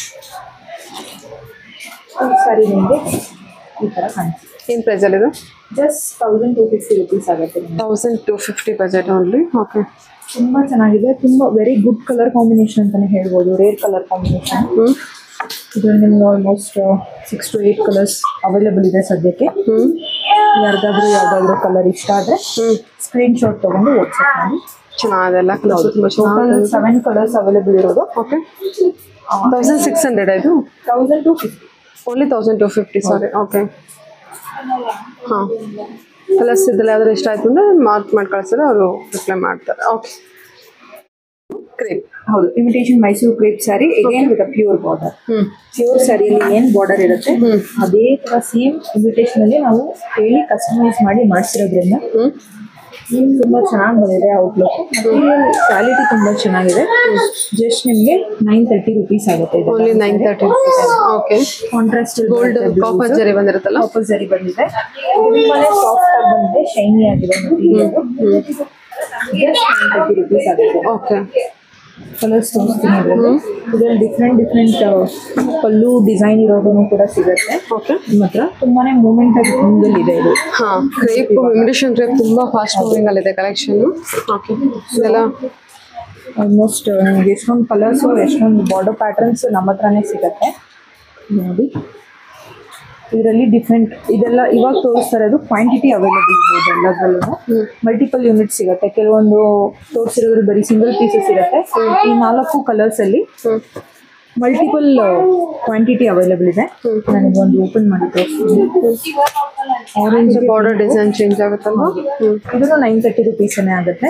ಸ್ಯಾರಿ ನಿಮಗೆ ಈ ತರ ಕಾಣಿಸುತ್ತೆ. ಏನು ಪ್ರೈಸ್ ಅಲ್ಲಿ ಇದೆ? Just thousand two fifty rupees ಆಗುತ್ತೆ. Thousand two fifty budget only. Okay, ತುಂಬಾ ಚೆನ್ನಾಗಿದೆ, ತುಂಬಾ ವೆರಿ ಗುಡ್ ಕಲರ್ ಕಾಂಬಿನೇಷನ್ ಅಂತಾನೆ ಹೇಳ್ಬೋದು. Rare colour combination. ಇದರಲ್ಲಿ ನಿಮ್ಗೆ almost six to eight colours available ಇದೆ ಸದ್ಯಕ್ಕೆ. ಯಾರಿಗಾದ್ರೂ ಯಾವ್ದಾದ್ರು ಕಲರ್ ಇಷ್ಟ ಆದ್ರೆ ಸ್ಕ್ರೀನ್ ಶಾಟ್ ತಗೊಂಡು ವಾಟ್ಸ್ಆಪ್ ಮಾಡಿ. ಚೆನ್ನಾಗಿದೆ, ಎಲ್ಲ ಕಲರ್ಸ್ ತುಂಬ ಟೋಟಲ್ ಸೆವೆನ್ ಕಲರ್ಸ್ ಅವೈಲೇಬಲ್ ಇರೋದು. ಓಕೆ, ತೌಸಂಡ್ ಸಿಕ್ಸ್ ಹಂಡ್ರೆಡ್ ಇದು? Thousand two fifty only thousand two fifty sorry. Okay, ಹಾಂ, ಕಲರ್ಸ್ ಇದ್ದಲ್ಲಿ ಯಾವ್ದಾರು ಇಷ್ಟ ಆಯ್ತು ಅಂದರೆ ಮಾರ್ಕ್ ಮಾಡಿ ಕಳಿಸಿದ್ರೆ ಅವರು ರಿಪ್ಲೈ ಮಾಡ್ತಾರೆ. Okay, crepe. ಹೌದು, imitation Mysore crepe saree, again with pure border. Pure ಸ್ಯಾರಿಯಲ್ಲಿ ಏನ್ ಬಾರ್ಡರ್ ಇರುತ್ತೆ ಅದೇ ತರ ಸೇಮ್ ಇಮಿಟೇಷನ್ ಅಲ್ಲಿ ನಾವು ಹೇಳಿ ಕಸ್ಟಮೈಸ್ ಮಾಡಿ ಮಾಡಿಸಿರೋದ್ರಿಂದ ತುಂಬಾ ಚೆನ್ನಾಗಿ ಬಂದಿದೆ ಔಟ್ಲುಕ್. ಮಟೀರಿಯಲ್ ಕ್ವಾಲಿಟಿ ತುಂಬಾ ಚೆನ್ನಾಗಿದೆ. ಜಸ್ಟ್ ನಿಮಗೆ ನೈನ್ ತರ್ಟಿ ರುಪೀಸ್ ಆಗುತ್ತೆ. Only nine thirty rupees. Okay, contrast gold copper zari ಬಂದಿರುತ್ತಲ್ಲ, ಕಾಪರ್ ಜರಿ ಬಂದಿದೆ. ತುಂಬಾನೇ ಸಾಫ್ಟ್ ಆಗಿ ಬಂದಿದೆ, ಶೈನಿ ಆಗಿದೆ material. Just nine thirty rupees ಆಗುತ್ತೆ. ಓಕೆ, ಕಲರ್ಸ್ ತೋರಿಸ್ತೀನಿ ಇದರಲ್ಲಿ. ಇದರಲ್ಲಿ ಡಿಫ್ರೆಂಟ್ ಡಿಫ್ರೆಂಟ್ ಪಲ್ಲು ಡಿಸೈನ್ ಇರೋದನ್ನು ಕೂಡ ಸಿಗುತ್ತೆ. ಓಕೆ, ನಿಮ್ಮ ಹತ್ರ ತುಂಬಾನೇ ಮೂಮೆಂಟ್ ಆಗಿ ಇದೆ ಇದು. ಹಾಂ, ಕ್ರೇಪ್ ಇಮಿಟೇಷನ್ ಕ್ರೇಪ್ ತುಂಬ ಫಾಸ್ಟ್ ಮೂವಿಂಗ್ ಅಲ್ಲಿದೆ ಕಲೆಕ್ಷನ್. ಓಕೆ, ಇದೆಲ್ಲ ಆಲ್ಮೋಸ್ಟ್ ನಿಮಗೆ ಎಷ್ಟೊಂದು ಕಲರ್ಸು ಎಷ್ಟೊಂದು ಬಾರ್ಡರ್ ಪ್ಯಾಟರ್ನ್ಸ್ ನಮ್ಮ ಹತ್ರನೇ ಸಿಗುತ್ತೆ ನೋಡಿ. ಇದರಲ್ಲಿ ಡಿಫ್ರೆಂಟ್ ಇದೆಲ್ಲ ಇವಾಗ ತೋರಿಸ್ತಾ ಇರೋದು ಕ್ವಾಂಟಿಟಿ ಅವೈಲೇಬಲ್ ಇದೆ. ಇದೆಲ್ಲದರಲ್ಲೂ ಮಲ್ಟಿಪಲ್ ಯೂನಿಟ್ ಸಿಗುತ್ತೆ. ಕೆಲವೊಂದು ತೋರಿಸಿರೋದ್ರ ಬರೀ ಸಿಂಗಲ್ ಪೀಸಸ್ ಇರುತ್ತೆ. ಈ ನಾಲ್ಕು ಕಲರ್ಸ್ ಅಲ್ಲಿ ಮಲ್ಟಿಪಲ್ ಕ್ವಾಂಟಿಟಿ ಅವೈಲೇಬಲ್ ಇದೆ. ನನಗೆ ಒಂದು ಓಪನ್ ಮಾಡಿ ತೋರಿಸ್ತೀನಿ. ಆರೆಂಜ್ ಬಾರ್ಡರ್ ಡಿಸೈನ್ ಚೇಂಜ್ ಆಗುತ್ತಲ್ವಾ? ಇದನ್ನು ನೈನ್ ತರ್ಟಿ ರುಪೀಸೇ ಆಗುತ್ತೆ.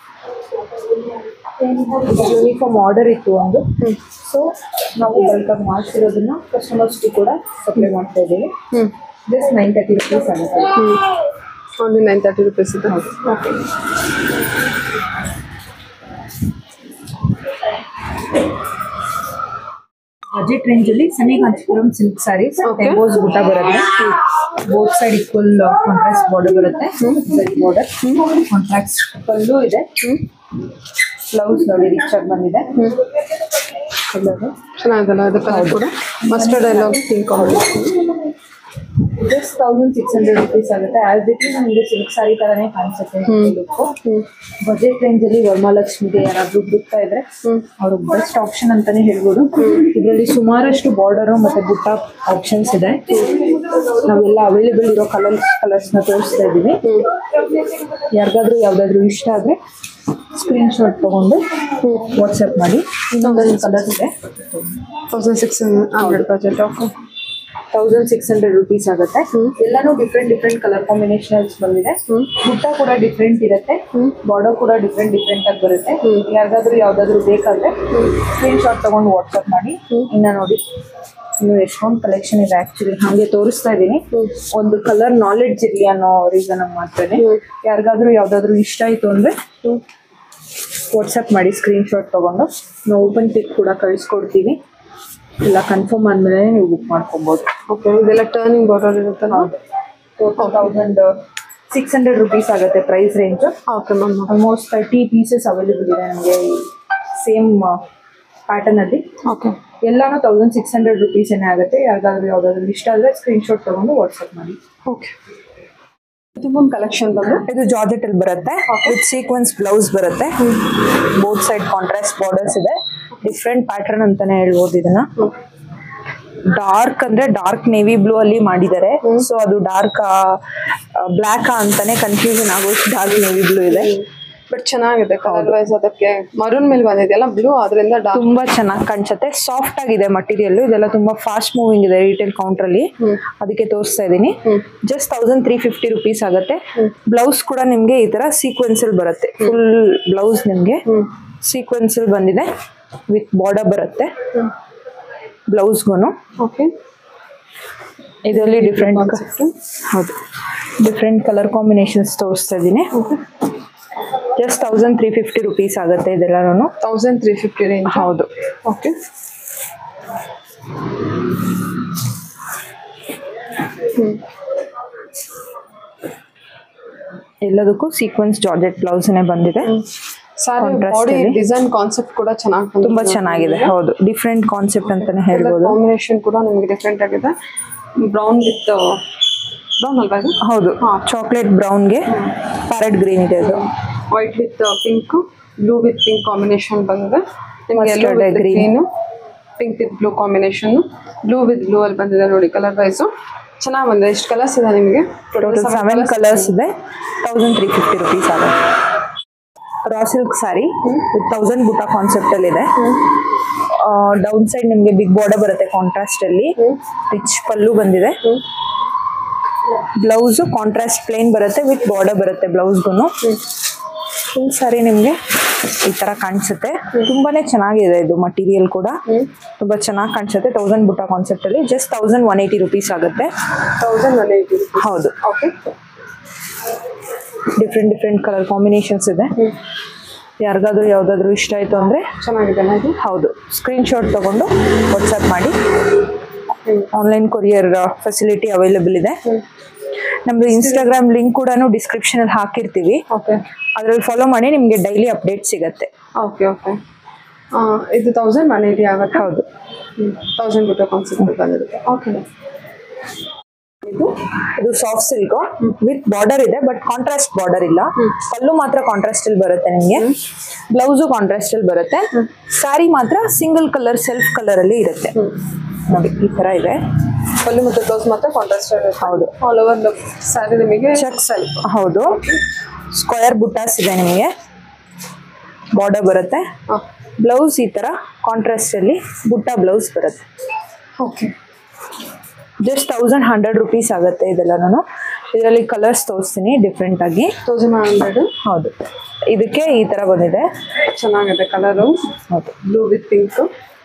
ಯೂನಿಫಾರ್ಮ್ ಆರ್ಡರ್ ಇತ್ತು ಒಂದು, ಸೊ ನಾವು ಬಲ್ಕಾಗಿ ಮಾಡ್ತಿರೋದನ್ನ ಕಸ್ಟಮರ್ಸ್ಗೂ ಕೂಡ ಸಪ್ಲೈ ಮಾಡ್ತಾ ಇದ್ದೀವಿ. ಜಸ್ಟ್ ನೈನ್ ತರ್ಟಿ ರುಪೀಸ್ ಆಗುತ್ತೆ. ಓನ್ಲಿ ನೈನ್ ತರ್ಟಿ ರುಪೀಸ್ ಇದೆ. ಓಕೆ, ಬಜೆಟ್ ರೇಂಜ್ ಅಲ್ಲಿ ಸೆಮಿ ಕಾಂಚೀಪುರಂ ಸಿಲ್ಕ್ ಸ್ಯಾರೀಸ್ ಟೆಂಬೋಸ್ ಊಟ ಬರುತ್ತೆ. Both side equal contrast border ಬರುತ್ತೆ. ಸರಿ ಬಾರ್ಡರ್ ಕಾಂಟ್ರಾಸ್ಟ್ ಪಲ್ಲು ಇದೆ. ಬ್ಲೌಸ್ ನೋಡಿ ರಿಚ್ ಆಗಿ ಬಂದಿದೆ. ಚೆನ್ನಾಗಿದಲ್ಲ ಇದು ಕಲರ್ ಕೂಡ, mustard yellow pink combination. Just thousand six hundred rupees ಆಗುತ್ತೆ. ಆಸ್ ಇಟ್ ಈಸ್ ನಮಗೆ ಸಿಲ್ಕ್ ಸ್ಯಾರಿ ತರನೇ ಕಾಣಿಸುತ್ತೆ ಲುಕ್ಕು. ಬಜೆಟ್ ರೇಂಜ್ ಅಲ್ಲಿ ವರಮಹಾಲಕ್ಷ್ಮಿಗೆ ಯಾರಾದ್ರೂ ಬಿಡ್ತಾ ಇದ್ರೆ ಅವ್ರ ಬೆಸ್ಟ್ ಆಪ್ಷನ್ ಅಂತಾನೆ ಹೇಳ್ಬೋದು. ಇದರಲ್ಲಿ ಸುಮಾರಷ್ಟು ಬಾರ್ಡರ್ ಮತ್ತೆ ಬುಟ್ಟ ಆಪ್ಷನ್ಸ್ ಇದೆ. ನಾವೆಲ್ಲ ಅವೈಲೇಬಲ್ ಇರೋ ಕಲರ್ಸ್ ಕಲರ್ಸ್ ನ ತೋರಿಸ್ತಾ ಇದ್ದೀವಿ. ಯಾರಿಗಾದ್ರೂ ಯಾವ್ದಾದ್ರು ಇಷ್ಟ ಆದ್ರೆ ಸ್ಕ್ರೀನ್ ಶಾಟ್ ತಗೊಂಡು ವಾಟ್ಸ್ಆಪ್ ಮಾಡಿ. ಇನ್ನೊಂದು ಕಲರ್ ಇದೆ, thousand six hundred budget. Okay, thousand six hundred rupees ಆಗುತ್ತೆ. ಎಲ್ಲಾನು ಡಿಫ್ರೆಂಟ್ ಡಿಫ್ರೆಂಟ್ ಕಲರ್ ಕಾಂಬಿನೇಷನ್ಸ್ ಬಂದಿದೆ. ಬುಟ್ಟ ಕೂಡ ಡಿಫ್ರೆಂಟ್ ಇರುತ್ತೆ, ಬಾರ್ಡರ್ ಕೂಡ ಡಿಫ್ರೆಂಟ್ ಡಿಫ್ರೆಂಟ್ ಆಗಿ ಬರುತ್ತೆ. ಯಾರಿಗಾದ್ರೂ ಯಾವ್ದಾದ್ರು ಬೇಕಾದ್ರೆ ಸ್ಕ್ರೀನ್ ಶಾಟ್ ತಗೊಂಡು ವಾಟ್ಸ್ಆಪ್ ಮಾಡಿ. ಇನ್ನ ನೋಡಿ ಇನ್ನು ಎಷ್ಟೊಂದು ಕಲೆಕ್ಷನ್ ಇದೆ. ಆಕ್ಚುಲಿ ಹಾಗೆ ತೋರಿಸ್ತಾ ಇದ್ದೀನಿ, ಒಂದು ಕಲರ್ ನಾಲೆಡ್ಜ್ ಇರ್ಲಿ ಅನ್ನೋ ರೀಸನ್ ಮಾಡ್ತೇನೆ. ಯಾರಿಗಾದ್ರೂ ಯಾವ್ದಾದ್ರು ಇಷ್ಟ ಆಯ್ತು ಅಂದ್ರೆ ವಾಟ್ಸ್ಆಪ್ ಮಾಡಿ ಸ್ಕ್ರೀನ್ ಶಾಟ್ ತಗೊಂಡು ನಾವು ಓಪನ್ ಪಿಕ್ ಕೂಡ ಕಳಿಸ್ಕೊಡ್ತೀವಿ. ಎಲ್ಲ ಕನ್ಫರ್ಮ್ ಆದ್ಮೇಲೆ ನೀವು ಬುಕ್ ಮಾಡ್ಕೊಬೋದು. ಓಕೆ, ಇದೆಲ್ಲ ಟರ್ನಿಂಗ್ ಬಾರ್ಡರ್ ಇರುತ್ತೆ. Total thousand six hundred rupees ಆಗುತ್ತೆ price range. Okay ma'am, almost thirty pieces available ಇದೆ ನಮಗೆ ಸೇಮ್ ಪ್ಯಾಟರ್ನ್ ಅಲ್ಲಿ. ಓಕೆ, ಎಲ್ಲಾನು ತೌಸಂಡ್ ಸಿಕ್ಸ್ ಹಂಡ್ರೆಡ್ ರುಪೀಸ್ ಏನೇ ಆಗುತ್ತೆ. ಯಾವ್ದಾದ್ರು ಯಾವ್ದಾದ್ರು ಇಷ್ಟ ಆದ್ರೆ ಸ್ಕ್ರೀನ್ ಶಾಟ್ ತಗೊಂಡು ವಾಟ್ಸ್ಆಪ್ ಮಾಡಿ. ಓಕೆ, ತುಂಬ ಕಲೆಕ್ಷನ್ ಬಂದು ಇದು ಜಾರ್ಜೆಟ್ ಅಲ್ಲಿ ಬರುತ್ತೆ. ವಿತ್ ಸೀಕ್ವೆನ್ಸ್ ಬ್ಲೌಸ್ ಬರುತ್ತೆ. ಬೋತ್ ಸೈಡ್ ಕಾಂಟ್ರಾಸ್ಟ್ ಬಾರ್ಡರ್ಸ್ ಇದೆ. ಡಿಫ್ರೆಂಟ್ ಪ್ಯಾಟರ್ನ್ ಅಂತಾನೆ ಹೇಳ್ಬೋದು. ಇದನ್ನ ಡಾರ್ಕ್ ಅಂದ್ರೆ ಡಾರ್ಕ್ ನೇವಿ ಬ್ಲೂ ಅಲ್ಲಿ ಮಾಡಿದ್ದಾರೆ. ಸೊ ಅದು ಡಾರ್ಕ್ ಬ್ಲ್ಯಾಕ್ ಅಂತಾನೆ ಕನ್ಫ್ಯೂಷನ್ ಆಗೋಷ್ಟು ಡಾರ್ಕ್ ನೇವಿ ಬ್ಲೂ ಇದೆ. ಬಟ್ ಚೆನ್ನಾಗಿದೆ ಕಲರ್ ವೈಸ್. ಅದಕ್ಕೆ ಮರೂನ್ ಮೇಲೆ ಬಂದಿದೆಯಲ್ಲ ಬ್ಲೂ, ಅದರಿಂದ ತುಂಬಾ ಚೆನ್ನಾಗಿ ಕಾಣಿಸುತ್ತೆ. ಸಾಫ್ಟ್ ಆಗಿದೆ ಮಟೀರಿಯಲ್. ಇದೆಲ್ಲ ತುಂಬಾ ಫಾಸ್ಟ್ ಮೂವಿಂಗ್ ಇದೆ ರಿಟೇಲ್ ಕೌಂಟರ್ ಅಲ್ಲಿ, ಅದಕ್ಕೆ ತೋರಿಸ್ತಾ ಇದೀನಿ. Just thousand three fifty rupees ಆಗುತ್ತೆ. ಬ್ಲೌಸ್ ಕೂಡ ನಿಮ್ಗೆ ಈ ತರ ಸೀಕ್ವೆನ್ಸ್ ಅಲ್ಲಿ ಬರುತ್ತೆ. ಫುಲ್ ಬ್ಲೌಸ್ ನಿಮ್ಗೆ ಸೀಕ್ವೆನ್ಸ್ ಅಲ್ಲಿ ಬಂದಿದೆ, ವಿತ್ ಬಾರ್ಡರ್ ಬರುತ್ತೆ ಬ್ಲೌಸ್ಗೂ. ಓಕೆ, ಇದರಲ್ಲಿ ಡಿಫ್ರೆಂಟ್ ಹೌದು ಡಿಫ್ರೆಂಟ್ ಕಲರ್ ಕಾಂಬಿನೇಷನ್ಸ್ ತೋರಿಸ್ತಾ ಇದ್ದೀನಿ. Just thousand three fifty rupees ಆಗುತ್ತೆ ಇದೆಲ್ಲನೂ. Thousand three fifty range. ಹೌದು. ಓಕೆ, ಎಲ್ಲದಕ್ಕೂ ಸೀಕ್ವೆನ್ಸ್ ಜಾರ್ಜೆಟ್ ಬ್ಲೌಸ್ನೇ ಬಂದಿದೆ. ಸಾರಿ ಡಿಸೈನ್ ಕಾನ್ಸೆಪ್ಟ್ ಕೂಡ ಚೆನ್ನಾಗಿ ತುಂಬಾ ಚೆನ್ನಾಗಿದೆ. ಹೌದು, ಡಿಫ್ರೆಂಟ್ ಕಾನ್ಸೆಪ್ಟ್ ಅಂತಾನೆ ಹೇಳ್ಬೋದು. ಕಾಂಬಿನೇಷನ್ ಕೂಡ ನಿಮಗೆ ಡಿಫ್ರೆಂಟ್ ಆಗಿದೆ. ಬ್ರೌನ್ ವಿತ್ ಬ್ರೌನ್ ಅಲ್ವಾ ಇದು? ಹೌದು, ಚಾಕ್ಲೇಟ್ ಬ್ರೌನ್ಗೆ ಪ್ಯಾರೆಟ್ ಗ್ರೀನ್ ಇದೆ. ಇದು white with pink, blue with pink combination ಬಂದಿದೆ ನಿಮಗೆ. Yellow with green, pink with blue combination, blue with blue ಅಲ್ಲಿ ಬಂದಿದೆ ನೋಡಿ ಕಲರ್ ವೈಸು. ಚೆನ್ನಾಗಿ ಬಂದಿದೆ. ಎಷ್ಟು ಕಲರ್ಸ್ ಇದೆ ನಿಮಗೆ? ಟೋಟಲ್ ಸೆವೆನ್ ಕಲರ್ಸ್ ಇದೆ. ತೌಸಂಡ್ ತ್ರೀ ಫಿಫ್ಟಿ ರುಪೀಸ್ ಆಗುತ್ತೆ. Raw silk sari with thousand ಬುಟ್ಟ ಕಾನ್ಸೆಪ್ಟ್ ಅಲ್ಲಿ ಇದೆ. ಡೌನ್ ಸೈಡ್ ನಿಮಗೆ ಬಿಗ್ ಬಾರ್ಡರ್ ಬರುತ್ತೆ ಕಾಂಟ್ರಾಸ್ಟ್ ಅಲ್ಲಿ. ರಿಚ್ ಪಲ್ಲು ಬಂದಿದೆ. ಬ್ಲೌಸ್ ಕಾಂಟ್ರಾಸ್ಟ್ ಪ್ಲೇನ್ ಬರುತ್ತೆ, ವಿತ್ ಬಾರ್ಡರ್ ಬರುತ್ತೆ ಬ್ಲೌಸ್ಗೂ. ಫುಲ್ ಸ್ಯಾರಿ ನಿಮ್ಗೆ ಈ ತರ ಕಾಣಿಸುತ್ತೆ. ತುಂಬಾನೇ ಚೆನ್ನಾಗಿದೆ ಇದು ಮಟೀರಿಯಲ್ ಕೂಡ ತುಂಬಾ ಚೆನ್ನಾಗಿ ಕಾಣಿಸುತ್ತೆ. ತೌಸಂಡ್ ಬುಟ್ಟ ಕಾನ್ಸೆಪ್ಟ್ ಅಲ್ಲಿ just thousand one eighty rupees ಆಗುತ್ತೆ. Thousand one eighty. ಹೌದು. Okay, different different colour combinations ಇದೆ. ಯಾರಿಗಾದ್ರೂ ಯಾವ್ದಾದ್ರು ಇಷ್ಟ ಆಯ್ತು ಅಂದ್ರೆ ಚೆನ್ನಾಗಿದೆ. ಹೌದು, ಸ್ಕ್ರೀನ್ ಶಾಟ್ ತಗೊಂಡು ವಾಟ್ಸ್ಆಪ್ ಮಾಡಿ. ಆನ್ಲೈನ್ ಕೊರಿಯರ್ ಫೆಸಿಲಿಟಿ ಅವೈಲೇಬಲ್ ಇದೆ. ನಮ್ದು ಇನ್ಸ್ಟಾಗ್ರಾಮ್ ಲಿಂಕ್ ಕೂಡ ಡಿಸ್ಕ್ರಿಪ್ಷನ್ ಅಲ್ಲಿ ಹಾಕಿರ್ತೀವಿ. ಓಕೆ, ಅದ್ರಲ್ಲಿ ಫಾಲೋ ಮಾಡಿ, ನಿಮ್ಗೆ ಡೈಲಿ ಅಪ್ಡೇಟ್ ಸಿಗತ್ತೆ. ಓಕೆ ಓಕೆ ಇದು ತೌಸಂಡ್ ಒನ್ ಏಯ್ಟಿ ಆಗುತ್ತೆ. ಹೌದು, ತೌಸಂಡ್ ಬುಟ್ಟ ಕಾನ್ಸೆಪ್ಟ್ ಬಂದಿರುತ್ತೆ. ಓಕೆ, ಇದು ಇದು ಸಾಫ್ಟ್ ಸಿಲ್ಕ್ ವಿತ್ ಬಾರ್ಡರ್ ಇದೆ, ಬಟ್ ಕಾಂಟ್ರಾಸ್ಟ್ ಬಾರ್ಡರ್ ಇಲ್ಲ. ಪಲ್ಲು ಮಾತ್ರ ಕಾಂಟ್ರಾಸ್ಟ್ ಅಲ್ಲಿ ಬರುತ್ತೆ ನಿಮ್ಗೆ. ಬ್ಲೌಸು ಕಾಂಟ್ರಾಸ್ಟ್ ಅಲ್ಲಿ ಬರುತ್ತೆ. ಸ್ಯಾರಿ ಮಾತ್ರ ಸಿಂಗಲ್ ಕಲರ್ ಸೆಲ್ಫ್ ಕಲರ್ ಅಲ್ಲಿ ಇರುತ್ತೆ ನೋಡಿ. ಈ ತರ ಇದೆ. ಪಲ್ಲು ಮತ್ತು ಬ್ಲೌಸ್ ಮಾತ್ರ ಕಾಂಟ್ರಾಸ್ಟ್ ಇರುತ್ತೆ. ಹೌದು. ಆಲ್ ಓವರ್ ಸ್ಯಾರಿ ನಿಮಗೆ ಚೆಕ್ ಸೆಲ್ಫ್. ಹೌದು, ಸ್ಕ್ವೇರ್ ಬುಟ್ಟಾಸ್ ಇದೆ ನಿಮಗೆ. ಬಾರ್ಡರ್ ಬರುತ್ತೆ. ಬ್ಲೌಸ್ ಈ ತರ ಕಾಂಟ್ರಾಸ್ಟ್ ಅಲ್ಲಿ ಬುಟ್ಟ ಬ್ಲೌಸ್ ಬರುತ್ತೆ. Okay, just thousand hundred rupees ಆಗುತ್ತೆ ಇದೆಲ್ಲನೂ. ಇದರಲ್ಲಿ ಕಲರ್ಸ್ ತೋರಿಸ್ತೀನಿ ಡಿಫ್ರೆಂಟ್ ಆಗಿ. Thousand hundred. ಹೌದು, ಇದಕ್ಕೆ ಈ ತರ ಬಂದಿದೆ. ಚೆನ್ನಾಗಿದೆ ಕಲರು. ಹೌದು, ಬ್ಲೂ ವಿತ್ ಪಿಂಕ್.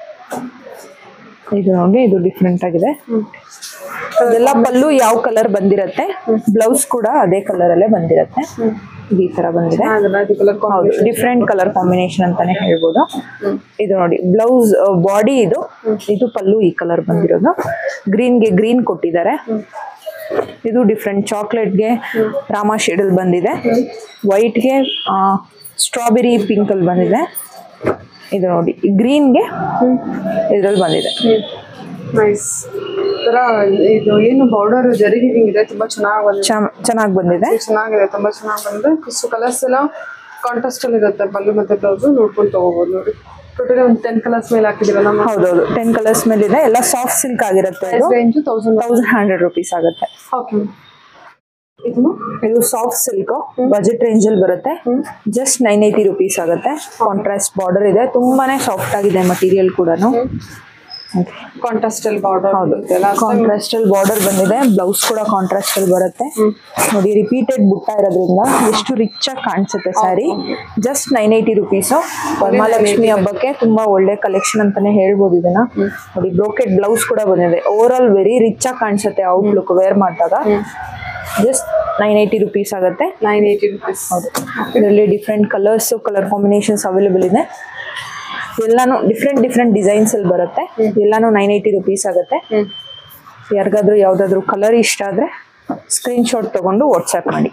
ಇದು ನೋಡಿ, ಇದು ಡಿಫ್ರೆಂಟ್ ಆಗಿದೆ. ಇದೆಲ್ಲ ಪಲ್ಲು ಯಾವ ಕಲರ್ ಬಂದಿರತ್ತೆ, ಬ್ಲೌಸ್ ಕೂಡ ಅದೇ ಕಲರ್ ಅಲ್ಲೇ ಬಂದಿರತ್ತೆ. ಈ ತರ ಬಂದಿದೆ. ಹೌದು, ಡಿಫ್ರೆಂಟ್ ಕಲರ್ ಕಾಂಬಿನೇಷನ್ ಅಂತಾನೆ ಹೇಳ್ಬೋದು. ಇದು ನೋಡಿ ಬ್ಲೌಸ್ ಬಾಡಿ, ಇದು ಇದು ಪಲ್ಲು ಈ ಕಲರ್ ಬಂದಿರೋದು. ಗ್ರೀನ್ಗೆ ಗ್ರೀನ್ ಕೊಟ್ಟಿದ್ದಾರೆ. ಇದು ಡಿಫ್ರೆಂಟ್ ಚಾಕ್ಲೇಟ್ಗೆ ರಾಮ ಶೇಡ್ ಅಲ್ಲಿ ಬಂದಿದೆ. ವೈಟ್ಗೆ ಸ್ಟ್ರಾಬೆರಿ ಪಿಂಕ್ ಅಲ್ಲಿ ಬಂದಿದೆ. ಇದು ನೋಡಿ ಗ್ರೀನ್ಗೆ ಇದ್ರಲ್ಲಿ ಬಂದಿದೆ. ನೈಸ್. ತರ ಇದು ಏನು ಬಾರ್ಡರ್ ಜರಿ ವೀವಿಂಗ್ ಇದೆ, ತುಂಬಾ ಚೆನ್ನಾಗಿ ಬಂದಿದೆ. ಚೆನ್ನಾಗಿ ಬಂದಿದೆ. ಚೆನ್ನಾಗಿದೆ, ತುಂಬಾ ಚೆನ್ನಾಗಿ ಬಂದಿದೆ. ಸೊ ಕಲರ್ಸ್ ಎಲ್ಲ ಕಾಂಟ್ರಾಸ್ಟ್ ಅಲ್ಲಿ ಇರುತ್ತೆ. ಪಲ್ಲು ಮತ್ತೆ ಬ್ಲೌಸ್ ನೋಡ್ಕೊಂಡು ತಗೋಬಹುದು ನೋಡಿ. ಟೋಟಲಿ ಒಂದು ಟೆನ್ ಕಲರ್ಸ್ ಮೇಲೆ ಹಾಕಿದಿರಲ್ಲ. ಹೌದೌದು, ಟೆನ್ ಕಲರ್ಸ್ ಮೇಲೆ ಇದೆ. ಎಲ್ಲ ಸಾಫ್ಟ್ ಸಿಲ್ಕ್ ಆಗಿರುತ್ತೆ. Range thousand thousand hundred rupees ಆಗುತ್ತೆ. ಓಕೆ, ಇದು ಇದು ಸಾಫ್ಟ್ ಸಿಲ್ಕ್ ಬಜೆಟ್ ರೇಂಜ್ ಅಲ್ಲಿ ಬರುತ್ತೆ. ಜಸ್ಟ್ ನೈನ್ ಏಯ್ಟಿ ರುಪೀಸ್ ಆಗುತ್ತೆ. ಕಾಂಟ್ರಾಸ್ಟ್ ಬಾರ್ಡರ್ ಇದೆ. ತುಂಬಾನೇ ಸಾಫ್ಟ್ ಆಗಿದೆ ಮಟೀರಿಯಲ್ ಕೂಡ. ಕಾಂಟ್ರಾಸ್ಟ್ ಅಲ್ಲಿ ಬಾರ್ಡರ್. ಹೌದು, ಕಾಂಟ್ರಾಸ್ಟ್ ಅಲ್ಲಿ ಬಾರ್ಡರ್ ಬಂದಿದೆ. ಬ್ಲೌಸ್ ಕೂಡ ಕಾಂಟ್ರಾಸ್ಟ್ ಅಲ್ಲಿ ಬರುತ್ತೆ ನೋಡಿ. ರಿಪೀಟೆಡ್ ಬುಟ್ಟ ಇರೋದ್ರಿಂದ ಎಷ್ಟು ರಿಚ್ ಆಗಿ ಕಾಣಿಸುತ್ತೆ sari. Just nine eighty rupees. Varamahalakshmi ಹಬ್ಬಕ್ಕೆ ತುಂಬಾ ಒಳ್ಳೆ ಕಲೆಕ್ಷನ್ ಅಂತಾನೆ ಹೇಳ್ಬೋದು ಇದನ್ನ ನೋಡಿ. ಬ್ರೋಕೆಟ್ ಬ್ಲೌಸ್ ಕೂಡ ಬಂದಿದೆ. ಓವರ್ ಆಲ್ ವೆರಿ ರಿಚ್ ಆಗಿ ಕಾಣಿಸುತ್ತೆ ಔಟ್ಲುಕ್ ವೇರ್ ಮಾಡಿದಾಗ. ಜಸ್ಟ್ ನೈನ್ ಏಯ್ಟಿ ರುಪೀಸ್ ಆಗುತ್ತೆ. Nine eighty rupees. ಹೌದು, ಇದರಲ್ಲಿ different colours colour combinations available ಇದೆ. ಎಲ್ಲಾನು ಡಿಫ್ರೆಂಟ್ ಡಿಫ್ರೆಂಟ್ ಡಿಸೈನ್ಸ್ ಅಲ್ಲಿ ಬರುತ್ತೆ. ಎಲ್ಲಾನು ನೈನ್ ಏಯ್ಟಿ ರುಪೀಸ್ ಆಗುತ್ತೆ. ಯಾರಿಗಾದ್ರೂ ಯಾವ್ದಾದ್ರು ಕಲರ್ ಇಷ್ಟ ಆದ್ರೆ ಸ್ಕ್ರೀನ್ ಶಾಟ್ ತಗೊಂಡು ವಾಟ್ಸ್ಆಪ್ ಮಾಡಿ.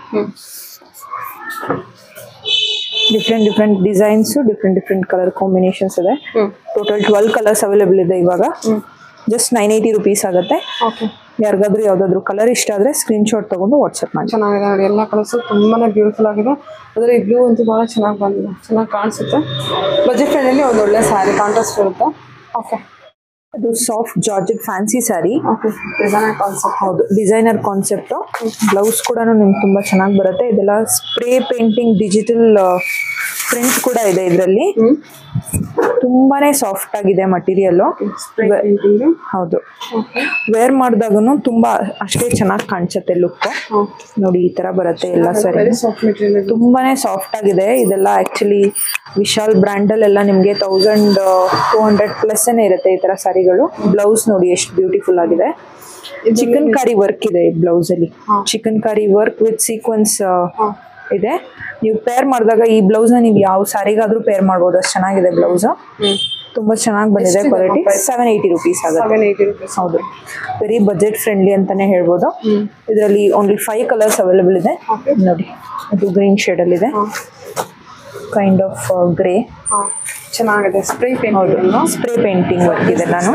Different different designs, different different colour combinations ಇದೆ. ಟೋಟಲ್ ಟ್ವೆಲ್ವ್ ಕಲರ್ಸ್ ಅವೈಲೇಬಲ್ ಇದೆ ಇವಾಗ. ಜಸ್ಟ್ ನೈನ್ ಏಯ್ಟಿ ರುಪೀಸ್ ಆಗುತ್ತೆ. ಓಕೆ, ಯಾರಿಗಾದ್ರೂ ಯಾವ್ದಾದ್ರು ಕಲರ್ ಇಷ್ಟ ಆದ್ರೆ ಸ್ಕ್ರೀನ್ ಶಾಟ್ ತಗೊಂಡು ವಾಟ್ಸ್ಆಪ್ ಮಾಡಿ. ಚೆನ್ನಾಗಿದೆ ನೋಡಿ. ಎಲ್ಲ ಕಲರ್ಸ್ ತುಂಬಾನೇ ಬ್ಯೂಟಿಫುಲ್ ಆಗಿದೆ. ಅದರಲ್ಲಿ ಬ್ಲೂ ಅಂತೂ ಬಹಳ ಚೆನ್ನಾಗಿ ಬಂದಿದೆ, ಚೆನ್ನಾಗಿ ಕಾಣಿಸುತ್ತೆ. ಬಜೆಟ್ ಫ್ರೆಂಡಲ್ಲಿ ಒಂದು ಒಳ್ಳೆ ಸ್ಯಾರಿ ಕಾಂಟ್ರಾಸ್ಟ್ ಇರುತ್ತೆ. ಓಕೆ, ಅದು soft georgette fancy sari. Designer concept. ಹೌದು, ಡಿಸೈನರ್ ಕಾನ್ಸೆಪ್ಟ್. ಬ್ಲೌಸ್ ಕೂಡ ನಿಮ್ಗೆ ತುಂಬಾ ಚೆನ್ನಾಗಿ ಬರುತ್ತೆ. ಇದೆಲ್ಲ ಸ್ಪ್ರೇ ಪೇಂಟಿಂಗ್ ಡಿಜಿಟಲ್ ಪ್ರಿಂಟ್ ಕೂಡ ಇದೆ ಇದರಲ್ಲಿ. ತುಂಬಾನೇ ಸಾಫ್ಟ್ ಆಗಿದೆ ಮಟೀರಿಯಲ್. ಹೌದು, ವೇರ್ ಮಾಡಿದಾಗೂ ತುಂಬಾ ಅಷ್ಟೇ ಚೆನ್ನಾಗಿ ಕಾಣಿಸುತ್ತೆ ಲುಕ್. ನೋಡಿ ಈ ತರ ಬರುತ್ತೆ ಎಲ್ಲ ಸರಿ. ತುಂಬಾನೇ ಸಾಫ್ಟ್ ಆಗಿದೆ. ಇದೆಲ್ಲ ಆಕ್ಚುಲಿ ವಿಶಾಲ್ ಬ್ರ್ಯಾಂಡ್ ಅಲ್ಲೆಲ್ಲ ನಿಮ್ಗೆ ತೌಸಂಡ್ ಟೂ ಹಂಡ್ರೆಡ್ ಪ್ಲಸ್ ಇರುತ್ತೆ ಈ ತರ ಸ್ಯಾರಿಗಳು. ಬ್ಲೌಸ್ ನೋಡಿ ಎಷ್ಟು ಬ್ಯೂಟಿಫುಲ್ ಆಗಿದೆ. ಚಿಕನ್ ಕಾರಿ ವರ್ಕ್ ಇದೆ ಈ ಬ್ಲೌಸ್ ಅಲ್ಲಿ. ಚಿಕನ್ ಕಾರಿ ವರ್ಕ್ ವಿತ್ ಸೀಕ್ವೆನ್ಸ್ ಇದೆ. ನೀವು ಪೇರ್ ಮಾಡಿದಾಗ ಈ ಬ್ಲೌಸ್ ನ ನೀವು ಯಾವ ಸ್ಯಾರಿಗಾದ್ರೂ ಪೇರ್ ಮಾಡಬಹುದು. ಅಷ್ಟು ಚೆನ್ನಾಗಿದೆ ಬ್ಲೌಸ್. ತುಂಬಾ ಚೆನ್ನಾಗಿ ಬಂದಿದೆ ಕ್ವಾಲಿಟಿ. ಸೆವೆನ್ ಏಯ್ಟಿ ರುಪೀಸ್ ಆಗುತ್ತೆ. ಹೌದು, ವೆರಿ ಬಜೆಟ್ ಫ್ರೆಂಡ್ಲಿ ಅಂತಾನೆ ಹೇಳ್ಬೋದು. ಇದರಲ್ಲಿ ಓನ್ಲಿ ಫೈವ್ ಕಲರ್ಸ್ ಅವೈಲೇಬಲ್ ಇದೆ. ನೋಡಿ, ಇದು ಗ್ರೀನ್ ಶೇಡ್ ಅಲ್ಲಿ ಇದೆ. Kind of grey. ಚೆನ್ನಾಗಿದೆ. Spray painting. Spray painting work ಇದೆ. ನಾನು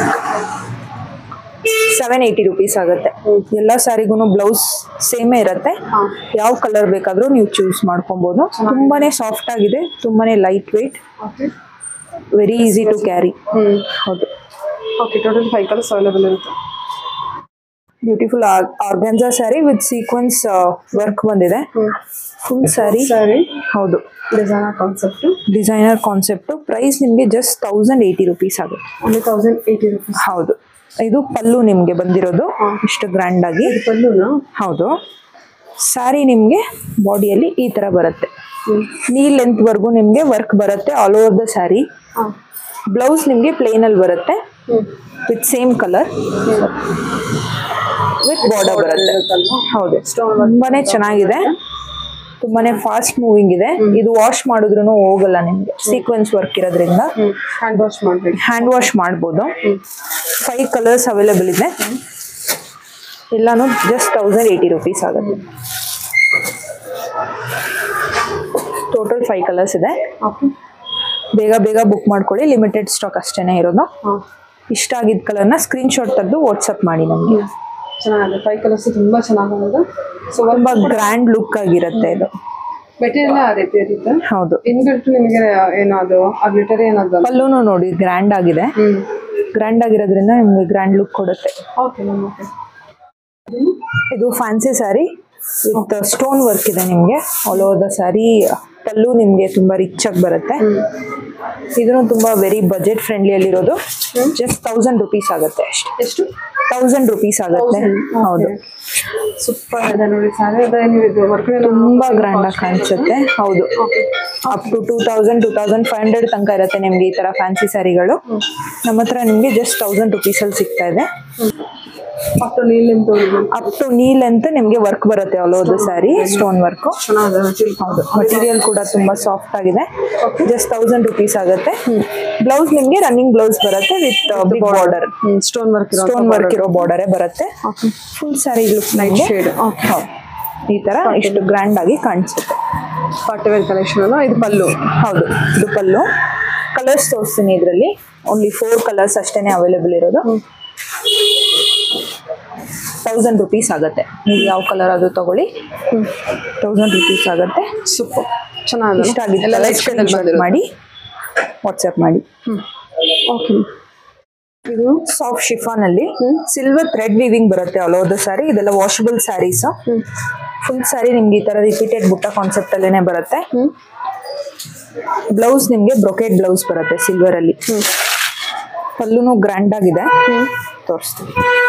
ಸೆವೆನ್ ಏಯ್ಟಿ ರುಪೀಸ್ ಆಗುತ್ತೆ. ಎಲ್ಲ ಸ್ಯಾರಿಗೂ ಬ್ಲೌಸ್ ಸೇಮೇ ಇರುತ್ತೆ. ಯಾವ ಕಲರ್ ಬೇಕಾದ್ರೂ ನೀವು ಚೂಸ್ ಮಾಡ್ಕೊಬಹುದು. ತುಂಬಾನೇ ಸಾಫ್ಟ್ ಆಗಿದೆ, ತುಂಬಾನೇ light weight, very easy to carry. ಹೌದು. Okay, total five colours available ಇರುತ್ತೆ. Beautiful organza sari with sequence work ಬಂದಿದೆ. ಫುಲ್ ಸ್ಯಾರಿ. ಸ್ಯಾರಿ. ಹೌದು, designer concept. Designer concept. Price ನಿಮಗೆ ಜಸ್ಟ್ ತೌಸಂಡ್ ಏಯ್ಟಿ ರುಪೀಸ್ ಆಗುತ್ತೆ. Only thousand eighty rupees. ಹೌದು. ಇದು ಪಲ್ಲು ನಿಮ್ಗೆ ಬಂದಿರೋದು ಇಷ್ಟು ಗ್ರ್ಯಾಂಡ್ ಆಗಿ. ಪಲ್ಲುನಾ? ಹೌದು. ಸ್ಯಾರಿ ನಿಮ್ಗೆ ಬಾಡಿಯಲ್ಲಿ ಈ ತರ ಬರುತ್ತೆ. ನೀ ಲೆಂತ್ ವರ್ಗು ನಿಮ್ಗೆ ವರ್ಕ್ ಬರುತ್ತೆ all over the sari. Blouse ನಿಮ್ಗೆ ಪ್ಲೇನ್ ಅಲ್ಲಿ ಬರುತ್ತೆ with same colour with border ಬರುತ್ತೆ. ಹೌದು, ತುಂಬಾನೇ ಚೆನ್ನಾಗಿದೆ. ತುಂಬಾನೇ ಫಾಸ್ಟ್ ಮೂವಿಂಗ್ ಇದೆ. ಇದು ವಾಶ್ ಮಾಡಿದ್ರು ಹೋಗಲ್ಲ ನಿಮ್ಗೆ, ಸೀಕ್ವೆನ್ಸ್ ವರ್ಕ್ ಇರೋದ್ರಿಂದ. ಹ್ಯಾಂಡ್ ವಾಶ್ ಮಾಡ್ಬೇಕು. ಹ್ಯಾಂಡ್ ವಾಶ್ ಮಾಡ್ಬೋದು. ಫೈವ್ ಕಲರ್ಸ್ ಅವೈಲೇಬಲ್ ಇದೆ. ಎಲ್ಲಾನು ಜಸ್ಟ್ ತೌಸಂಡ್ ಏಯ್ಟಿ ರುಪೀಸ್ ಆಗುತ್ತೆ. ಟೋಟಲ್ ಫೈವ್ ಕಲರ್ಸ್ ಇದೆ. ಬೇಗ ಬೇಗ ಬುಕ್ ಮಾಡ್ಕೊಳ್ಳಿ. ಲಿಮಿಟೆಡ್ ಸ್ಟಾಕ್ ಅಷ್ಟೇನೆ ಇರೋದು. ಇಷ್ಟ ಆಗಿದ್ದ ಕಲರ್ನ ಸ್ಕ್ರೀನ್ ಶಾಟ್ ತೆಗೆದು ವಾಟ್ಸಪ್ ಮಾಡಿ ನಮಗೆ. ಚೆನ್ನಾಗಿದೆ. ಫೈವ್ ಕಲರ್ಸ್ ತುಂಬಾ ಚೆನ್ನಾಗಿದೆ. ಸೊ ತುಂಬಾ ಗ್ರ್ಯಾಂಡ್ ಲುಕ್ ಆಗಿರುತ್ತೆ ಇದು. ಮೆಟೀರಿಯಲ್ ಆ ರೀತಿ ಇರುತ್ತೆ. ಹೌದು. ಇನ್ಬಿಲ್ಟ್ ನಿಮಗೆ ಏನೋ ಅದು ಗ್ಲಿಟರ್ ಏನಾದ್ರು ಪಲ್ಲುನು ನೋಡಿ ಗ್ರ್ಯಾಂಡ್ ಆಗಿದೆ. ಗ್ರ್ಯಾಂಡ್ ಆಗಿರೋದ್ರಿಂದ ನಿಮ್ಗೆ ಗ್ರ್ಯಾಂಡ್ ಲುಕ್ ಕೊಡುತ್ತೆ. Okay okay. ಇದು fancy sari with stone work ಇದೆ ನಿಮ್ಗೆ all over the sari. Pallu ನಿಮ್ಗೆ ತುಂಬಾ ರಿಚ್ ಆಗಿ ಬರುತ್ತೆ. ಇದನ್ನು ತುಂಬಾ ವೆರಿ ಬಜೆಟ್ ಫ್ರೆಂಡ್ಲಿ ಅಲ್ಲಿರೋದು. ಜಸ್ಟ್ ತೌಸಂಡ್ ರುಪೀಸ್ ಆಗುತ್ತೆ ಅಷ್ಟೇ. ಎಷ್ಟು? ತೌಸಂಡ್ ರುಪೀಸ್ ಆಗುತ್ತೆ. ಹೌದು. ಸೂಪರ್ ಇದೆ ನೋಡಿ ಸ್ಯಾರಿ. ತುಂಬಾ ಗ್ರ್ಯಾಂಡ್ ಆಗಿ ಕಾಣಿಸುತ್ತೆ. ಹೌದು, up to two thousand two thousand five hundred ತನಕ ಇರುತ್ತೆ ನಿಮ್ಗೆ ಈ ತರ ಫ್ಯಾನ್ಸಿ ಸ್ಯಾರಿಗಳು. ನಮ್ಮ ಹತ್ರ ನಿಮ್ಗೆ ಜಸ್ಟ್ ತೌಸಂಡ್ ರುಪೀಸ್ ಅಲ್ಲಿ ಸಿಗ್ತಾ ಇದೆ. ಅಪ್ ಟು ನೀಲ್ ಅಂತ ಅಪ್ ಟು ನೀಲ್ ಅಂತ ನಿಮ್ಗೆ ವರ್ಕ್ ಬರುತ್ತೆ all over the sari. Stone work. ಹೌದು, ಮಟೀರಿಯಲ್ ಕೂಡ ತುಂಬಾ ಸಾಫ್ಟ್ ಆಗಿದೆ. ಜಸ್ಟ್ ತೌಸಂಡ್ ರುಪೀಸ್ ಆಗುತ್ತೆ. ಬ್ಲೌಸ್ ನಿಮ್ಗೆ ರನ್ನಿಂಗ್ ಬ್ಲೌಸ್ ಬರುತ್ತೆ with big border. Stone work stone work ಇರೋ ಬಾರ್ಡರೇ ಬರುತ್ತೆ. Full sari look light shade. ಈ ತರ ಇಷ್ಟು ಗ್ರ್ಯಾಂಡ್ ಆಗಿ ಕಾಣಿಸುತ್ತೆ. ಪಾರ್ಟಿ ವೇರ್ ಕಲೆಕ್ಷನ್ ಅಲ್ಲ ಇದು. ಪಲ್ಲು. ಹೌದು, ಇದು ಪಲ್ಲು. ಕಲರ್ಸ್ ತೋರಿಸ್ತೀನಿ. ಇದರಲ್ಲಿ ಓನ್ಲಿ ಫೋರ್ ಕಲರ್ಸ್ ಅಷ್ಟೇನೆ ಅವೈಲೇಬಲ್ ಇರೋದು. ತೌಸಂಡ್ ರುಪೀಸ್ ಆಗುತ್ತೆ. ನೀವು ಯಾವ ಕಲರ್ ಅದು ತಗೊಳ್ಳಿ. ತೌಸಂಡ್ ರುಪೀಸ್ ಆಗುತ್ತೆ. ಸೂಪರ್ ಚೆನ್ನಾಗಿದೆ. ಇಷ್ಟ ಆಗಿದ್ದು ಮಾಡಿ ವಾಟ್ಸ್ಆ್ಯಪ್ ಮಾಡಿ. ಓಕೆ. ಇದು ಸಾಫ್ಟ್ ಶಿಫಾನ್ ಅಲ್ಲಿ ಸಿಲ್ವರ್ ಥ್ರೆಡ್ ವೀವಿಂಗ್ ಬರುತ್ತೆ ಆಲ್ ಓವರ್ ದ ಸ್ಯಾರಿ. ಇದೆಲ್ಲ ವಾಷಬಲ್ ಸ್ಯಾರೀಸ್. ಫುಲ್ ಸ್ಯಾರಿ ನಿಮ್ಗೆ ಈ ತರ ರಿಪೀಟೆಡ್ ಬುಟ್ಟ ಕಾನ್ಸೆಪ್ಟ್ ಅಲ್ಲೇನೆ ಬರುತ್ತೆ. ಬ್ಲೌಸ್ ನಿಮ್ಗೆ ಬ್ರೊಕೆಟ್ ಬ್ಲೌಸ್ ಬರುತ್ತೆ ಸಿಲ್ವರ್ ಅಲ್ಲಿ. ಪಲ್ಲುನು ಗ್ರ್ಯಾಂಡ್ ಆಗಿದೆ. ತೋರಿಸ್ತೀನಿ.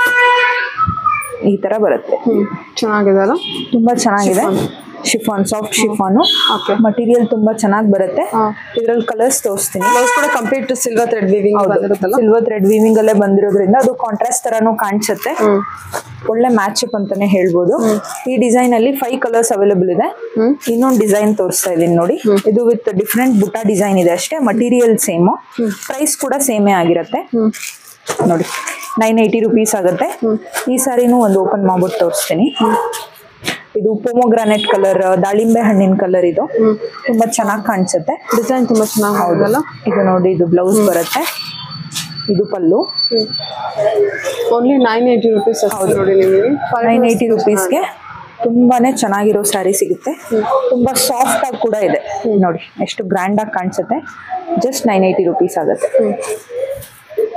ಈ ತರ ಬರುತ್ತೆ. ಚೆನ್ನಾಗಿದೆ ಅಲ್ಲ? ತುಂಬಾ ಚೆನ್ನಾಗಿದೆ. Chiffon, soft chiffon. ಮಟೀರಿಯಲ್ ತುಂಬಾ ಚೆನ್ನಾಗಿ ಬರುತ್ತೆ. ಇದ್ರಲ್ಲಿ ಕಲರ್ಸ್ ತೋರಿಸ್ತೀನಿ. ಬ್ಲೌಸ್ ಕೂಡ ಕಂಪ್ಲೀಟ್ ಸಿಲ್ವರ್ ಥ್ರೆಡ್ ವೀವಿಂಗ್ ಬಂದಿರುತ್ತಲ್ಲ. ಸಿಲ್ವರ್ ಥ್ರೆಡ್ ವೀವಿಂಗ್ ಅಲ್ಲೇ ಬಂದಿರೋದ್ರಿಂದ ಅದು ಕಾಂಟ್ರಾಸ್ಟ್ ತರಾನು ಕಾಣಿಸುತ್ತೆ. ಒಳ್ಳೆ ಮ್ಯಾಚ್ ಅಪ್ ಅಂತಾನೆ ಹೇಳ್ಬೋದು. ಈ ಡಿಸೈನ್ ಅಲ್ಲಿ ಫೈವ್ ಕಲರ್ಸ್ ಅವೈಲೇಬಲ್ ಇದೆ. ಇನ್ನೊಂದು ಡಿಸೈನ್ ತೋರಿಸ್ತಾ ಇದೀನಿ ನೋಡಿ. ಇದು ವಿತ್ ಡಿಫ್ರೆಂಟ್ ಬುಟ್ಟ ಡಿಸೈನ್ ಇದೆ ಅಷ್ಟೇ. ಮಟೀರಿಯಲ್ ಸೇಮ್, ಪ್ರೈಸ್ ಕೂಡ ಸೇಮೇ ಆಗಿರುತ್ತೆ. ನೋಡಿ, ನೈನ್ ಏಯ್ಟಿ ರುಪೀಸ್ ಆಗುತ್ತೆ. ಈ ಸಾರಿನೂ ಒಂದು ಓಪನ್ ಮಾಡ್ಬಿಟ್ಟು ತೋರಿಸ್ತೀನಿ. ಇದು ಪೊಮೊಗ್ರಾನೆಟ್ ಕಲರ್, ದಾಳಿಂಬೆ ಹಣ್ಣಿನ ಕಲರ್. ಇದು ತುಂಬಾ ಚೆನ್ನಾಗಿ ಕಾಣಿಸುತ್ತೆ. ಡಿಸೈನ್ ತುಂಬಾ ಚೆನ್ನಾಗಿ. ಹೌದಲ್ಲ? ಇದು ನೋಡಿ, ಇದು ಬ್ಲೌಸ್ ಬರುತ್ತೆ. ಇದು pallu. Only nine eighty rupees. ಹೌದು ನೋಡಿ, ನಿಮಗೆ ನೈನ್ ಏಯ್ಟಿ ರುಪೀಸ್ಗೆ ತುಂಬಾನೇ ಚೆನ್ನಾಗಿರೋ ಸ್ಯಾರಿ ಸಿಗುತ್ತೆ. ತುಂಬಾ ಸಾಫ್ಟ್ ಆಗಿ ಕೂಡ ಇದೆ. ನೋಡಿ ಎಷ್ಟು ಗ್ರ್ಯಾಂಡ್ ಆಗಿ ಕಾಣಿಸುತ್ತೆ. ಜಸ್ಟ್ ನೈನ್ ಏಯ್ಟಿ ರುಪೀಸ್ ಆಗುತ್ತೆ.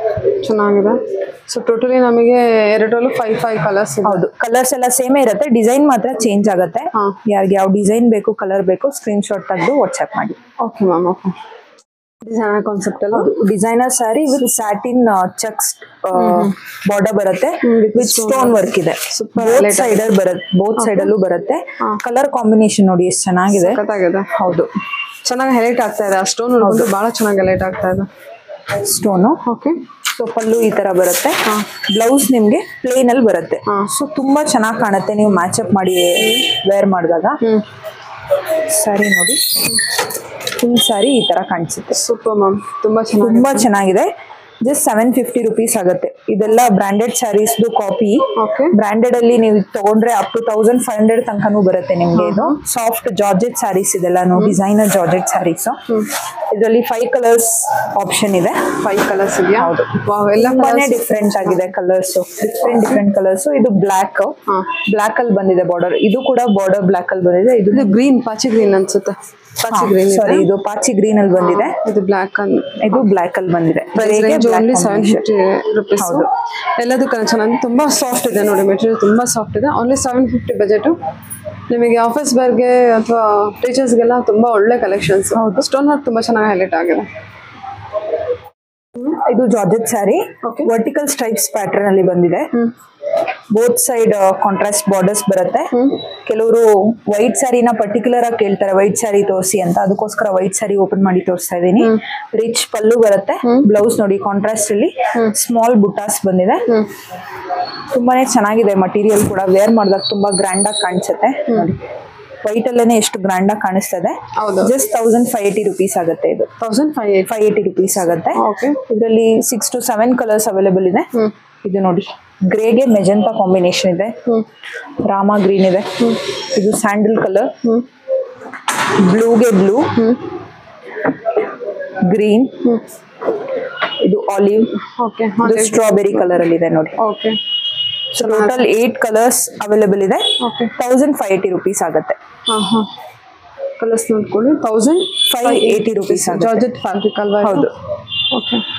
ಚೆನ್ನಾಗಿದೆ. ಸೊ ಟೋಟಲಿ ನಮಗೆ ಎರಡರಲ್ಲೂ ಫೈವ್ ಫೈವ್ ಕಲರ್ಸ್. ಹೌದು, ಕಲರ್ಸ್ ಎಲ್ಲ ಸೇಮೇ ಇರುತ್ತೆ, ಡಿಸೈನ್ ಮಾತ್ರ ಚೇಂಜ್ ಆಗುತ್ತೆ. ಯಾರಿಗೆ ಯಾವ ಡಿಸೈನ್ ಬೇಕು, ಕಲರ್ ಬೇಕು, ಸ್ಕ್ರೀನ್ ಶಾಟ್ ತೆಗೆದು ವಾಟ್ಸ್ಆಪ್ ಮಾಡಿ. Okay ma'am. Okay, designer concept ಅಲ್ಲ. Designer sari with satin checks border ಬರುತ್ತೆ, ವಿತ್ ಸ್ಟೋನ್ ವರ್ಕ್ ಇದೆ. ಬೋತ್ ಸೈಡ್ ಬರುತ್ತೆ, ಬೋತ್ ಸೈಡ್ ಅಲ್ಲೂ ಬರುತ್ತೆ. ಕಲರ್ ಕಾಂಬಿನೇಷನ್ ನೋಡಿ ಎಷ್ಟು ಚೆನ್ನಾಗಿದೆ. ಹೌದು, ಚೆನ್ನಾಗಿ ಹೈಲೈಟ್ ಆಗ್ತಾ ಇದೆ. ಆ ಸ್ಟೋನ್ ನೋಡ್ಕೊಂಡು ಬಹಳ ಚೆನ್ನಾಗಿ ಹೈಲೈಟ್ ಆಗ್ತಾ ಇದೆ ಸ್ಟೋನು. ಓಕೆ, ಸೊ ಪಲ್ಲು ಈ ತರ ಬರುತ್ತೆ. ಬ್ಲೌಸ್ ನಿಮ್ಗೆ ಪ್ಲೇನ್ ಅಲ್ಲಿ ಬರುತ್ತೆ. ಸೊ ತುಂಬಾ ಚೆನ್ನಾಗಿ ಕಾಣುತ್ತೆ ನೀವು ಮ್ಯಾಚ್ ಅಪ್ ಮಾಡಿ ವೇರ್ ಮಾಡಿದಾಗ. ಸ್ಯಾರಿ ನೋಡಿ, ಫುಲ್ ಸ್ಯಾರಿ ಈ ತರ ಕಾಣಿಸುತ್ತೆ. ಸೂಪರ್ ಮ್ಯಾಮ್, ತುಂಬಾ ಚೆನ್ನಾಗಿ ತುಂಬಾ ಚೆನ್ನಾಗಿದೆ. ಜಸ್ಟ್ ಸೆವೆನ್ ಫಿಫ್ಟಿ ರುಪೀಸ್ ಆಗುತ್ತೆ. ಇದೆಲ್ಲ ಬ್ರಾಂಡೆಡ್ ಸ್ಯಾರೀಸ್ ಕಾಪಿ. ಬ್ರಾಂಡೆಡ್ ಅಲ್ಲಿ ನೀವು ತಗೊಂಡ್ರೆ up to thousand five hundred ತನಕನೂ ಬರುತ್ತೆ ನಿಮ್ಗೆ. ಇದು ಸಾಫ್ಟ್ ಜಾರ್ಜೆಟ್ ಸ್ಯಾರೀಸ್ ಇದೆಲ್ಲ, ಡಿಸೈನರ್ ಜಾರ್ಜೆಟ್ ಸ್ಯಾರೀಸ್. ಇದರಲ್ಲಿ ಫೈವ್ ಕಲರ್ಸ್ ಆಪ್ಷನ್ ಇದೆ. ಫೈವ್ ಕಲರ್ಸ್ ಇದೆಯಾ? ಹೌದು, ತುಂಬಾನೇ ಡಿಫ್ರೆಂಟ್ ಆಗಿದೆ ಕಲರ್ಸ್, ಡಿಫ್ರೆಂಟ್ ಡಿಫ್ರೆಂಟ್ ಕಲರ್ಸ್. ಇದು ಬ್ಲಾಕ್, ಬ್ಲಾಕ್ ಅಲ್ಲಿ ಬಂದಿದೆ ಬಾರ್ಡರ್. ಇದು ಕೂಡ ಬಾರ್ಡರ್ ಬ್ಲಾಕ್ ಅಲ್ಲಿ ಬಂದಿದೆ. ಇದು ಗ್ರೀನ್, ಪಾಚಿ ಗ್ರೀನ್ ಅನ್ಸುತ್ತೆ. ಪಾಚಿ ಗ್ರೀನ್, ಸಾರಿ ಇದು ಪಾಚಿ ಗ್ರೀನ್ ಅಲ್ಲಿ ಬಂದಿದೆ. ಇದು ಬ್ಲಾಕ್, ಇದು ಬ್ಲಾಕ್ ಅಲ್ಲಿ ಬಂದಿದೆ. Only seven fifty rupees. ಎಲ್ಲದಕ್ಕೂ ಚೆನ್ನಾಗಿ, ತುಂಬಾ ಸಾಫ್ಟ್ ಇದೆ ನೋಡಿ, ಮೆಟೀರಿಯಲ್ ತುಂಬಾ ಸಾಫ್ಟ್ ಇದೆ. Only seven fifty budget. ನಿಮಗೆ ಆಫೀಸ್ ಬೇರ್ಗೆ ಅಥವಾ ಟೀಚರ್ಸ್ಗೆಲ್ಲ ತುಂಬಾ ಒಳ್ಳೆ ಕಲೆಕ್ಷನ್ಸ್. ಹೌದು, ಸ್ಟೋನ್ ವರ್ಕ್ ತುಂಬಾ ಚೆನ್ನಾಗಿ ಹೈಲೈಟ್ ಆಗಿದೆ. ಇದು georgette sari, vertical stripes pattern ಅಲ್ಲಿ ಬಂದಿದೆ. ಬೋತ್ ಸೈಡ್ ಕಾಂಟ್ರಾಸ್ಟ್ ಬಾರ್ಡರ್ಸ್ ಬರುತ್ತೆ. ಕೆಲವರು ವೈಟ್ ಸ್ಯಾರಿನ ಪರ್ಟಿಕ್ಯುಲರ್ ಆಗಿ ಕೇಳ್ತಾರೆ, ವೈಟ್ ಸ್ಯಾರಿ ತೋರಿಸಿ ಅಂತ. ಅದಕ್ಕೋಸ್ಕರ ವೈಟ್ ಸ್ಯಾರಿ ಓಪನ್ ಮಾಡಿ ತೋರಿಸ್ತಾ ಇದ್ದೀನಿ. ರಿಚ್ ಪಲ್ಲು ಬರುತ್ತೆ. ಬ್ಲೌಸ್ ನೋಡಿ ಕಾಂಟ್ರಾಸ್ಟ್ ಅಲ್ಲಿ ಸ್ಮಾಲ್ ಬುಟಾಸ್ ಬಂದಿದೆ. ತುಂಬಾನೇ ಚೆನ್ನಾಗಿದೆ ಮಟೀರಿಯಲ್ ಕೂಡ. ವೇರ್ ಮಾಡಿದಾಗ ತುಂಬಾ ಗ್ರ್ಯಾಂಡ್ ಆಗಿ ಕಾಣಿಸುತ್ತೆ ನೋಡಿ. ವೈಟ್ ಅಲ್ಲೇನೆ ಎಷ್ಟು ಗ್ರ್ಯಾಂಡ್ ಆಗಿ ಕಾಣಿಸ್ತದೆ. Just thousand five eighty rupees ಆಗುತ್ತೆ. ಇದು thousand five five eighty rupees ಆಗುತ್ತೆ. ಇದರಲ್ಲಿ six to seven colours available ಇದೆ. ಇದು ನೋಡಿ, ಗ್ರೇಗೆ ಮೆಜೆಂಟಾ ಕಾಂಬಿನೇಷನ್ ಇದೆ, ರಾಮಾ ಗ್ರೀನ್ ಇದೆ, ಇದು ಸ್ಯಾಂಡಲ್ ಕಲರ್, ಬ್ಲೂಗೆ ಬ್ಲೂ, ಗ್ರೀನ್, ಇದು ಆಲಿವ್, ಇದು ಸ್ಟ್ರಾಬೆರಿ ಕಲರ್ ಅಲ್ಲಿ ಇದೆ ನೋಡಿ. ಟೋಟಲ್ ಏಟ್ ಕಲರ್ಸ್ ಅವೈಲೇಬಲ್ ಇದೆ. ತೌಸಂಡ್ ಫೈವ್ ಏಟಿ ರುಪೀಸ್ ಆಗುತ್ತೆ. ಕಲರ್ಸ್ ನೋಡ್ಕೊಳ್ಳಿ, thousand five eighty rupees. Georgette fabric ಅಲ್ವಾ? ಹೌದು. ಓಕೆ.